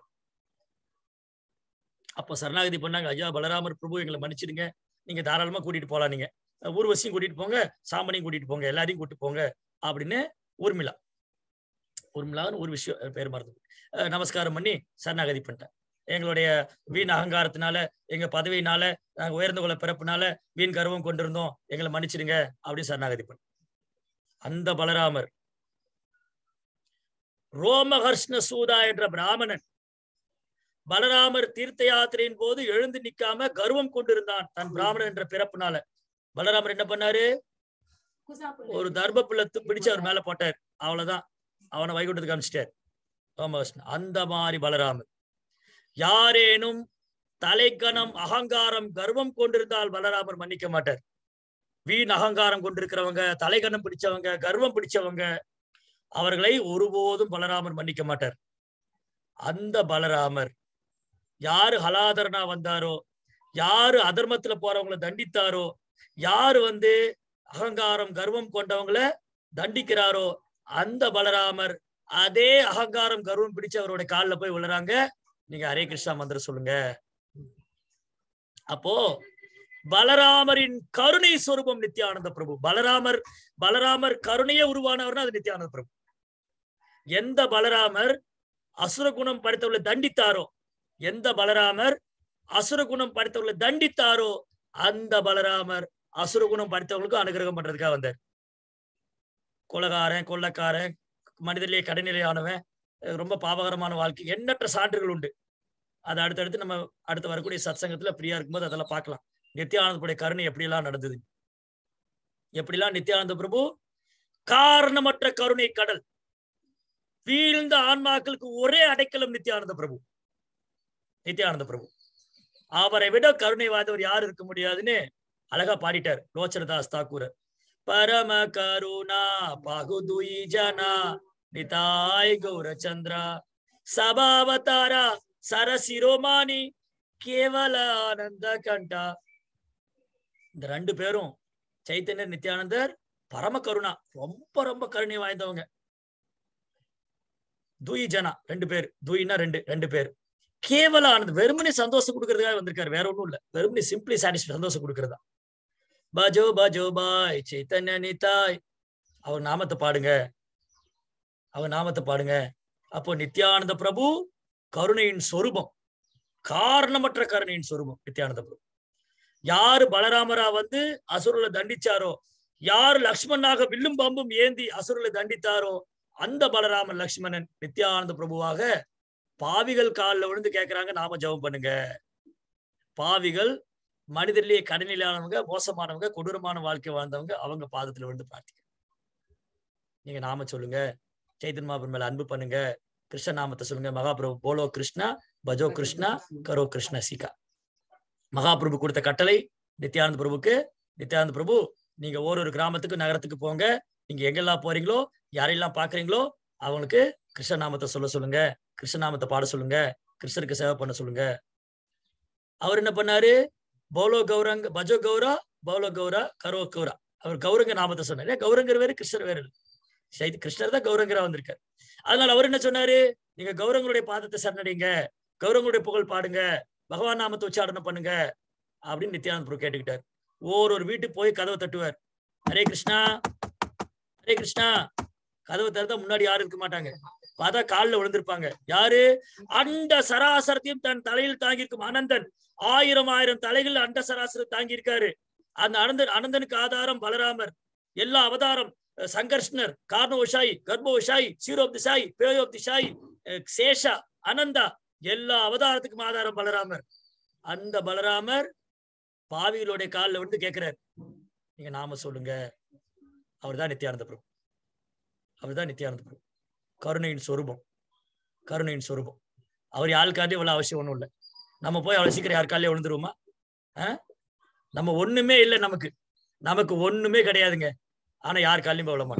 [SPEAKER 1] அப்ப சரணாகதி பண்ணாங்க, ஐயா பலராமர் பிரபு எங்களை மன்னிச்சிடுங்க, நீங்க தாராளமா கூட்டிட்டு போலாம், நீங்க ஊர்வசியும் கூட்டிட்டு போங்க, சாம்பனையும் கூட்டிட்டு போங்க, எல்லாரையும் கூட்டிட்டு போங்க அப்படின்னு ஊர்மிளா ஊர்மிளான்னு ஒரு விஷயம் பேர் மறந்து நமஸ்காரம் பண்ணி சரணாகதி பண்ணிட்டேன். எங்களுடைய வீண் அகங்காரத்தினால எங்க பதவியினால நாங்க உயர்ந்த குல பிறப்புனால வீண் கர்வம் கொண்டிருந்தோம், எங்களை மன்னிச்சிடுங்க அப்படின்னு சரணாகதி பண்ண அந்த பலராமர் ரோமஹர்ஷ்ண சூதா என்ற பிராமணன் பலராமர் தீர்த்த யாத்திரையின் போது எழுந்து நிக்காம கர்வம் கொண்டிருந்தான் தன் பிராமணன் என்ற பிறப்புனால. பலராமர் என்ன பண்ணாரு, ஒரு தர்ப புல்லத்து பிடிச்சு அவர் மேல போட்டார். அவ்வளவுதான், அவனை வைகுண்டத்துக்கு அனுப்பிச்சிட்டார் ரோமஹர்ஷ்ண. அந்த மாதிரி பலராமர் யாரேனும் தலைக்கணம் அகங்காரம் கர்வம் கொண்டிருந்தால் பலராமர் மன்னிக்க மாட்டார். வீண் அகங்காரம் கொண்டிருக்கிறவங்க, தலைக்கணம் பிடிச்சவங்க, கர்வம் பிடிச்சவங்க, அவர்களை ஒருபோதும் பலராமர் மன்னிக்க மாட்டார். அந்த பலராமர் யாரு ஹலாதரனா வந்தாரோ, யாரு அதர்மத்துல போறவங்களை தண்டித்தாரோ, யாரு வந்து அகங்காரம் கர்வம் கொண்டவங்களை தண்டிக்கிறாரோ, அந்த பலராமர் அதே அகங்காரம் கர்வம் பிடிச்சு அவருடைய காலில் போய் விழுறாங்க. நீங்க ஹரே கிருஷ்ணா மந்திரம் சொல்லுங்க. அப்போ பலராமரின் கருணை சொரூபம் நித்யானந்த பிரபு. பலராமர் பலராமர் கருணையே உருவானவர்னா அது நித்யானந்த பிரபு. எந்த பலராமர் அசுர குணம் படைத்தவர்களை தண்டித்தாரோ, எந்த பலராமர் அசுர குணம் படைத்தவர்களை தண்டித்தாரோ, அந்த பலராமர் அசுர குணம் படைத்தவர்களுக்கும் அனுகிரகம் பண்றதுக்காக வந்தார். கொலகாரன், கொள்ளக்காரன், மனிதனிலே கடைநிலையானவன், ரொம்ப பாவகரமான வாழ்க்கை, எண்ணற்ற சான்றுகள் உண்டு. அது அடுத்தடுத்து நம்ம அடுத்து வரக்கூடிய சத்சங்கத்துல பிரியா இருக்கும்போது அதெல்லாம் பார்க்கலாம். நித்யானந்தனுடைய கருணை எப்படியெல்லாம் நடந்தது, எப்படிலாம் நித்யானந்த பிரபு காரணமற்ற கருணை கடல், வீழ்ந்த ஆன்மாக்களுக்கு ஒரே அடைக்கலம் நித்யானந்த பிரபு. நித்யானந்த பிரபு அவரை விட கருணை வாய்ந்தவர் யாரு இருக்க முடியாதுன்னு அழகா பாடிட்டார் லோச்சனதாஸ் தாக்கூர். பரம கருணா பகுதுயி ஜனா நிதாய் கௌரச்சந்திரா சபாவதாரா சரசிரோமானி கேவல ஆனந்த கண்டா. இந்த ரெண்டு பேரும் சைத்தன்யர் நித்யானந்தர் பரம கருணா, ரொம்ப ரொம்ப கருணை வாய்ந்தவங்க. துயி ஜனா ரெண்டு பேர், துயினா ரெண்டு ரெண்டு பேர். கேவல ஆனந்த் வெறுமனே சந்தோஷம் கொடுக்கறதுக்காக வந்திருக்காரு, வேற ஒண்ணும் இல்ல. வெறுமனே சிம்பிளி சாட்டிஸ்ஃபை சந்தோஷம் கொடுக்கறதா. பஜோ பஜோ பாய் சைத்தன்ய நிதாய், அவர் நாமத்தை பாடுங்க, அவர் நாமத்தை பாடுங்க. அப்போ நித்யானந்த பிரபு கருணையின் சொரூபம், காரணமற்ற கருணையின் சொரூபம் நித்யானந்த பிரபு. யாரு பலராமரா வந்து அசுரலை தண்டிச்சாரோ, யாரு லக்ஷ்மணனாக வில்லும் பாம்பும் ஏந்தி அசுரலை தண்டித்தாரோ, அந்த பலராமன் லக்ஷ்மணன் நித்யானந்த பிரபுவாக பாவிகள் காலில் விழுந்து கேட்கிறாங்க, நாம ஜெபம் பண்ணுங்க. பாவிகள் மனிதர்லயே கடைநிலையானவங்க, மோசமானவங்க, கொடூரமான வாழ்க்கை வாழ்ந்தவங்க, அவங்க பாதத்துல விழுந்து பிரார்த்திக்க. நீங்க நாம சொல்லுங்க, சைத்தன்ய மகாபிரபு மேல அன்பு பண்ணுங்க, கிருஷ்ண நாமத்தை சொல்லுங்க. மகாபிரபு போலோ கிருஷ்ணா பஜோ கிருஷ்ணா கரோ கிருஷ்ண சீகா. மகாபிரபு கொடுத்த கட்டளை நித்யானந்த பிரபுக்கு. நித்யானந்த பிரபு நீங்க ஒரு ஒரு கிராமத்துக்கு நகரத்துக்கு போங்க, நீங்க எங்கெல்லாம் போறீங்களோ, யாரெல்லாம் பாக்குறீங்களோ அவங்களுக்கு கிருஷ்ண நாமத்தை சொல்ல சொல்லுங்க, கிருஷ்ண நாமத்தை பாட சொல்லுங்க, கிருஷ்ணருக்கு சேவை பண்ண சொல்லுங்க. அவர் என்ன பண்ணாரு, பௌலோ கௌரங்க பஜோ கௌரா பௌலோ கௌரா கரோ கௌரா. அவர் கௌரங்க நாமத்தை சொன்னாரு. கௌரங்கர் வேறு, கிருஷ்ணர் வேறு. கிருஷ்ணர் தான் கௌரங்கரா வந்திருக்காரு. அதனால அவர் என்ன சொன்னாரு, நீங்க கௌரங்களுடைய பாதத்தை சரணடைங்க, கௌரங்களுடைய புகழ் பாடுங்க, பகவான் நாமத்தை உச்சாரணம் பண்ணுங்க அப்படின்னு நித்யானந்த பிரபு கேட்டுக்கிட்டார். ஒரு ஒரு வீட்டுக்கு போய் கதவை தட்டுவார். ஹரே கிருஷ்ணா ஹரே கிருஷ்ணா. கதவை திறந்தா முன்னாடி யாரும் இருக்க மாட்டாங்க. பார்த்தா காலில் விழுந்திருப்பாங்க. யாரு, அண்ட சராசரத்தையும் தன் தலையில் தாங்கியிருக்கும் அனந்தன். ஆயிரம் ஆயிரம் தலைகள் அண்ட சராசரம் தாங்கி இருக்காரு. அந்த அனந்தன் அனந்தனுக்கு ஆதாரம் பலராமர். எல்லா அவதாரம் சங்கர்ஷ்ணர், கார்ணோஷாய், கர்ப்போஷாய், சீரோப் திசாய், பேயோப் திசாய், சேஷா, அனந்தா, எல்லா அவதாரத்துக்கும் ஆதாரம் பலராமர். அந்த பலராமர் பாவிகளுடைய காலில் வந்து கேட்கிறார், நீங்க நாம சொல்லுங்க. அவர் தான் நித்யானந்த பிரபு. அவர் தான் நித்யானந்த பிரபு. கருணையின் சொரூபம், கருணையின் சொரூபம். அவர் யாருக்காண்டி இவ்வளவு அவசியம் ஒண்ணும் இல்லை. நம்ம போய் அவ்வளவு சீக்கிரம் யாருக்காலே விழுந்துருவோமா? ஆஹ் நம்ம ஒண்ணுமே இல்லை, நமக்கு நமக்கு ஒண்ணுமே கிடையாதுங்க. ஆனா யார் காலையும் போய் விட மாட்டோம்.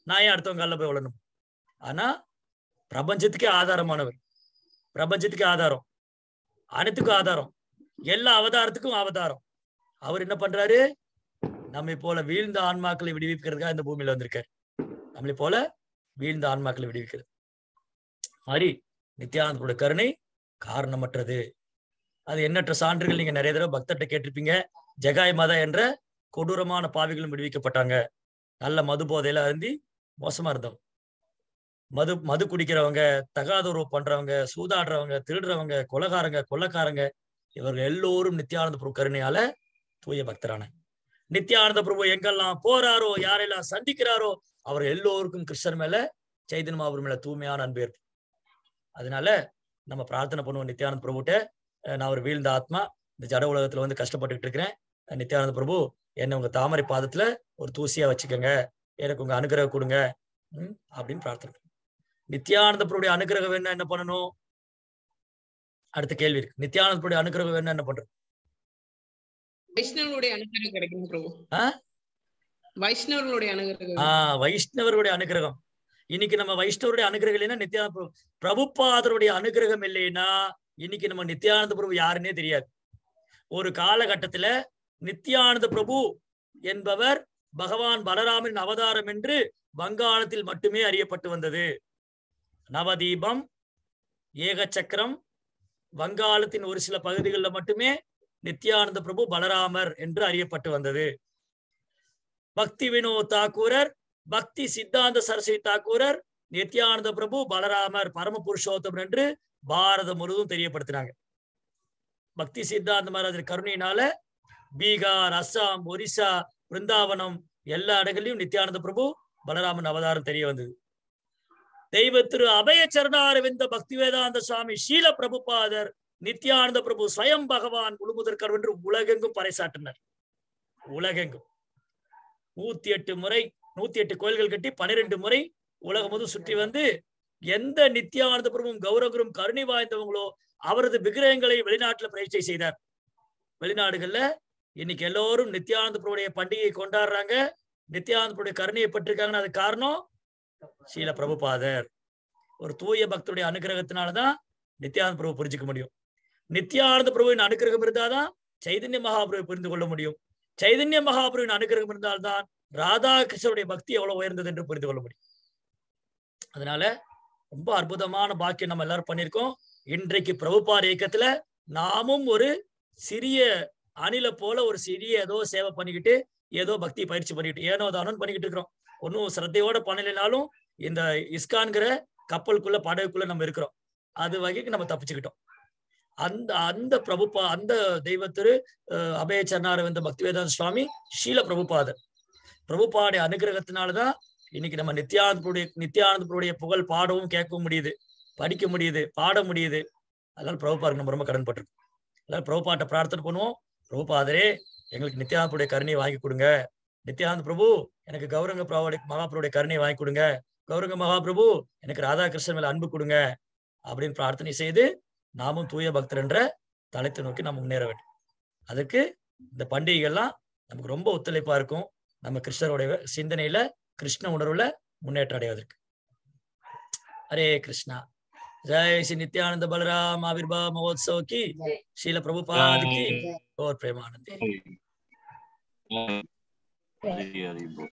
[SPEAKER 1] நான் ஏன் அடுத்தவங்க காலில் போய் விழணும்? ஆனா பிரபஞ்சத்துக்கே ஆதாரமானவர், பிரபஞ்சத்துக்கே ஆதாரம், அனைத்துக்கும் ஆதாரம், எல்லா அவதாரத்துக்கும் அவதாரம். அவர் என்ன பண்றாரு? நம்மை போல வீழ்ந்த ஆன்மாக்களை விடுவிக்கிறதுக்காக இந்த பூமியில வந்திருக்காரு. நம்மளை போல வீழ்ந்த ஆன்மாக்களை விடுவிக்கிறது மாதிரி நித்யானந்தருடைய கருணை காரணமற்றது. அது எண்ணற்ற சான்றுகள் நீங்க நிறைய தடவை பக்தர்கிட்ட கேட்டிருப்பீங்க. ஜெகாய் மாதா என்ற கொடூரமான பாவிகளும் விடுவிக்கப்பட்டாங்க. நல்ல மது போதையில அருந்தி மோசமா இருந்தவங்க, மது மது குடிக்கிறவங்க, தகாத உறவு பண்றவங்க, சூதாடுறவங்க, திருடுறவங்க, கொலைகாரங்க, கொள்ளக்காரங்க, இவர்கள் எல்லோரும் நித்யானந்த பிரபு கருணையால தூய பக்தரான. நித்யானந்த பிரபு எங்கெல்லாம் போறாரோ, யாரெல்லாம் சந்திக்கிறாரோ, அவர் எல்லோருக்கும் கிருஷ்ணர் மேல, சைதன்ய மகாபிரபு மேல தூய்மையான அன்பு ஏற்படும். அதனால நம்ம பிரார்த்தனை பண்ணுவோம் நித்யானந்த பிரபுட்ட, நான் ஒரு வீழ்ந்த ஆத்மா, இந்த ஜட உலகத்துல வந்து கஷ்டப்பட்டுக்கிட்டு இருக்கிறேன். நித்யானந்த பிரபு என்னை உங்க தாமரை பாதத்துல ஒரு தூசியா வச்சுக்கோங்க, எனக்கு உங்க அனுகிரகம் கொடுங்க உம் அப்படின்னு பிரார்த்தனை. நித்யானந்த பிரபுடைய அனுகிரகம் வேணா என்ன பண்ணணும்? அடுத்த கேள்வி இருக்கு. நித்யானந்த பிரபுடைய அனுகிரகம் வேணா என்ன பண்றது?
[SPEAKER 4] வைஷ்ணவர்களுடைய அனுகிரகம் கிடைக்கும் பிரபு. வைஷ்ணவர்களுடைய அனுகிரகம்.
[SPEAKER 1] ஆஹ் வைஷ்ணவருடைய அனுகிரகம். இன்னைக்கு நம்ம வைஷ்ணவருடைய அனுகிரகம் இல்லைன்னா நித்யானந்த பிரபு பிரபுபாதருடைய அனுகிரகம் இல்லைன்னா இன்னைக்கு நம்ம நித்யானந்த பிரபு யாருன்னே தெரியாது. ஒரு காலகட்டத்துல நித்யானந்த பிரபு என்பவர் பகவான் பலராமரின் அவதாரம் என்று வங்காளத்தில் மட்டுமே அறியப்பட்டு வந்தது. நவதீபம், ஏகச்சக்கரம், வங்காளத்தின் ஒரு சில பகுதிகளில் மட்டுமே நித்யானந்த பிரபு பலராமர் என்று அறியப்பட்டு வந்தது. பக்தி வினோத் தாக்கூரர், பக்தி சித்தாந்த சரஸ்வதி தாக்கூரர் நித்யானந்த பிரபு பலராமர் பரம புருஷோத்தமர் என்று பாரதம் முழுவதும் தெரியப்படுத்தினாங்க. பக்தி சித்தாந்த மகாராஜர் கருணையினால பீகார், அஸ்ஸாம், ஒரிசா, பிருந்தாவனம் எல்லா இடங்களையும் நித்யானந்த பிரபு பலராமன் அவதாரம் தெரிய வந்தது. தெய்வ திரு அபய சரணாரவிந்த பக்தி வேதாந்த சுவாமி ஷீல பிரபுபாதர் நித்யானந்த பிரபு ஸ்வயம் பகவான் முழுமுதற்கர் என்று உலகெங்கும் பறைசாற்றினர். உலகெங்கும் நூத்தி எட்டு முறை நூத்தி எட்டு கோயில்கள் கட்டி பனிரெண்டு முறை உலகம் முழுவதும் சுற்றி வந்து எந்த நித்யானந்த பிரபுவும் கௌரவரும் கருணை வாய்ந்தவங்களோ அவரது விக்கிரகங்களை வெளிநாட்டுல பிரதிஷ்டை செய்தார். வெளிநாடுகள்ல இன்னைக்கு எல்லோரும் நித்யானந்த பிரபுடைய பண்டிகையை கொண்டாடுறாங்க. நித்யானந்த பிரபுடைய கருணையை பற்றிருக்காங்கன்னா அது காரணம் ஸ்ரீல பிரபுபாதர். ஒரு தூய பக்தருடைய அனுகிரகத்தினாலதான் நித்யானந்த பிரபு புரிஞ்சுக்க முடியும். நித்யானந்த பிரபுவின் அனுகிரகம் இருந்தாதான் சைதன்ய மகாபிரபு புரிந்து கொள்ள முடியும். சைதன்ய மகாபிரபுவின் அனுகிரகம் இருந்தால்தான் ராதாகிருஷ்ணருடைய பக்தி எவ்வளவு உயர்ந்தது என்று புரிந்து கொள்ள முடியும். அதனால ரொம்ப அற்புதமான பாக்கியம் நம்ம எல்லாரும் பண்ணியிருக்கோம். இன்றைக்கு பிரபுபாத இயக்கத்துல நாமும் ஒரு சிறிய அணில போல ஒரு சிறிய ஏதோ சேவை பண்ணிக்கிட்டு ஏதோ பக்தி பயிற்சி பண்ணிக்கிட்டு ஏனோ தானோன்னு பண்ணிக்கிட்டு இருக்கிறோம். ஒன்னும் சிரத்தையோட பண்ணலைனாலும் இந்த இஸ்கான்கிற கப்பலுக்குள்ள படகுக்குள்ள நம்ம இருக்கிறோம். அது வகைக்கு நம்ம தப்பிச்சுக்கிட்டோம். அந்த அந்த பிரபுபா அந்த தெய்வத்திரு அபய சரணாரவிந்த பக்தி வேதாந்த சுவாமி ஷீல பிரபுபாதர் பிரபுபாடைய அனுகிரகத்தினாலதான் இன்னைக்கு நம்ம நித்யானந்தருடைய நித்யானந்தருடைய புகழ் பாடவும் கேட்கவும் முடியுது, படிக்க முடியுது, பாட முடியுது. அதனால பிரபுபாருக்கு நம்ம ரொம்ப கடன் பட்டிருக்கோம். அதனால பிரபுபாட்ட பிரார்த்தனை பண்ணுவோம். பிரபுபாதரே எங்களுக்கு நித்யானந்தருடைய கருணையை வாங்கி கொடுங்க. நித்யானந்த பிரபு எனக்கு கௌரங்க பிரபுடைய மகாபிரபுடைய கருணையை வாங்கி கொடுங்க. கௌரங்க மகாபிரபு எனக்கு ராதாகிருஷ்ணன் மேல அன்பு கொடுங்க அப்படின்னு பிரார்த்தனை செய்து நாமும் தூய பக்தர் என்ற தளத்தை நோக்கி நம்ம முன்னேற வேண்டும். அதுக்கு இந்த பண்டிகைகள்லாம் நமக்கு ரொம்ப ஒத்துழைப்பா இருக்கும். நம்ம கிருஷ்ணருடைய சிந்தனையில கிருஷ்ண உணர்வுல முன்னேற்றம் அடைவதற்கு. ஹரே கிருஷ்ணா. जय श्री नित्यानंद बलराम आविर्भाव महोत्सव की, शील प्रभुपाद की और प्रेमानंद।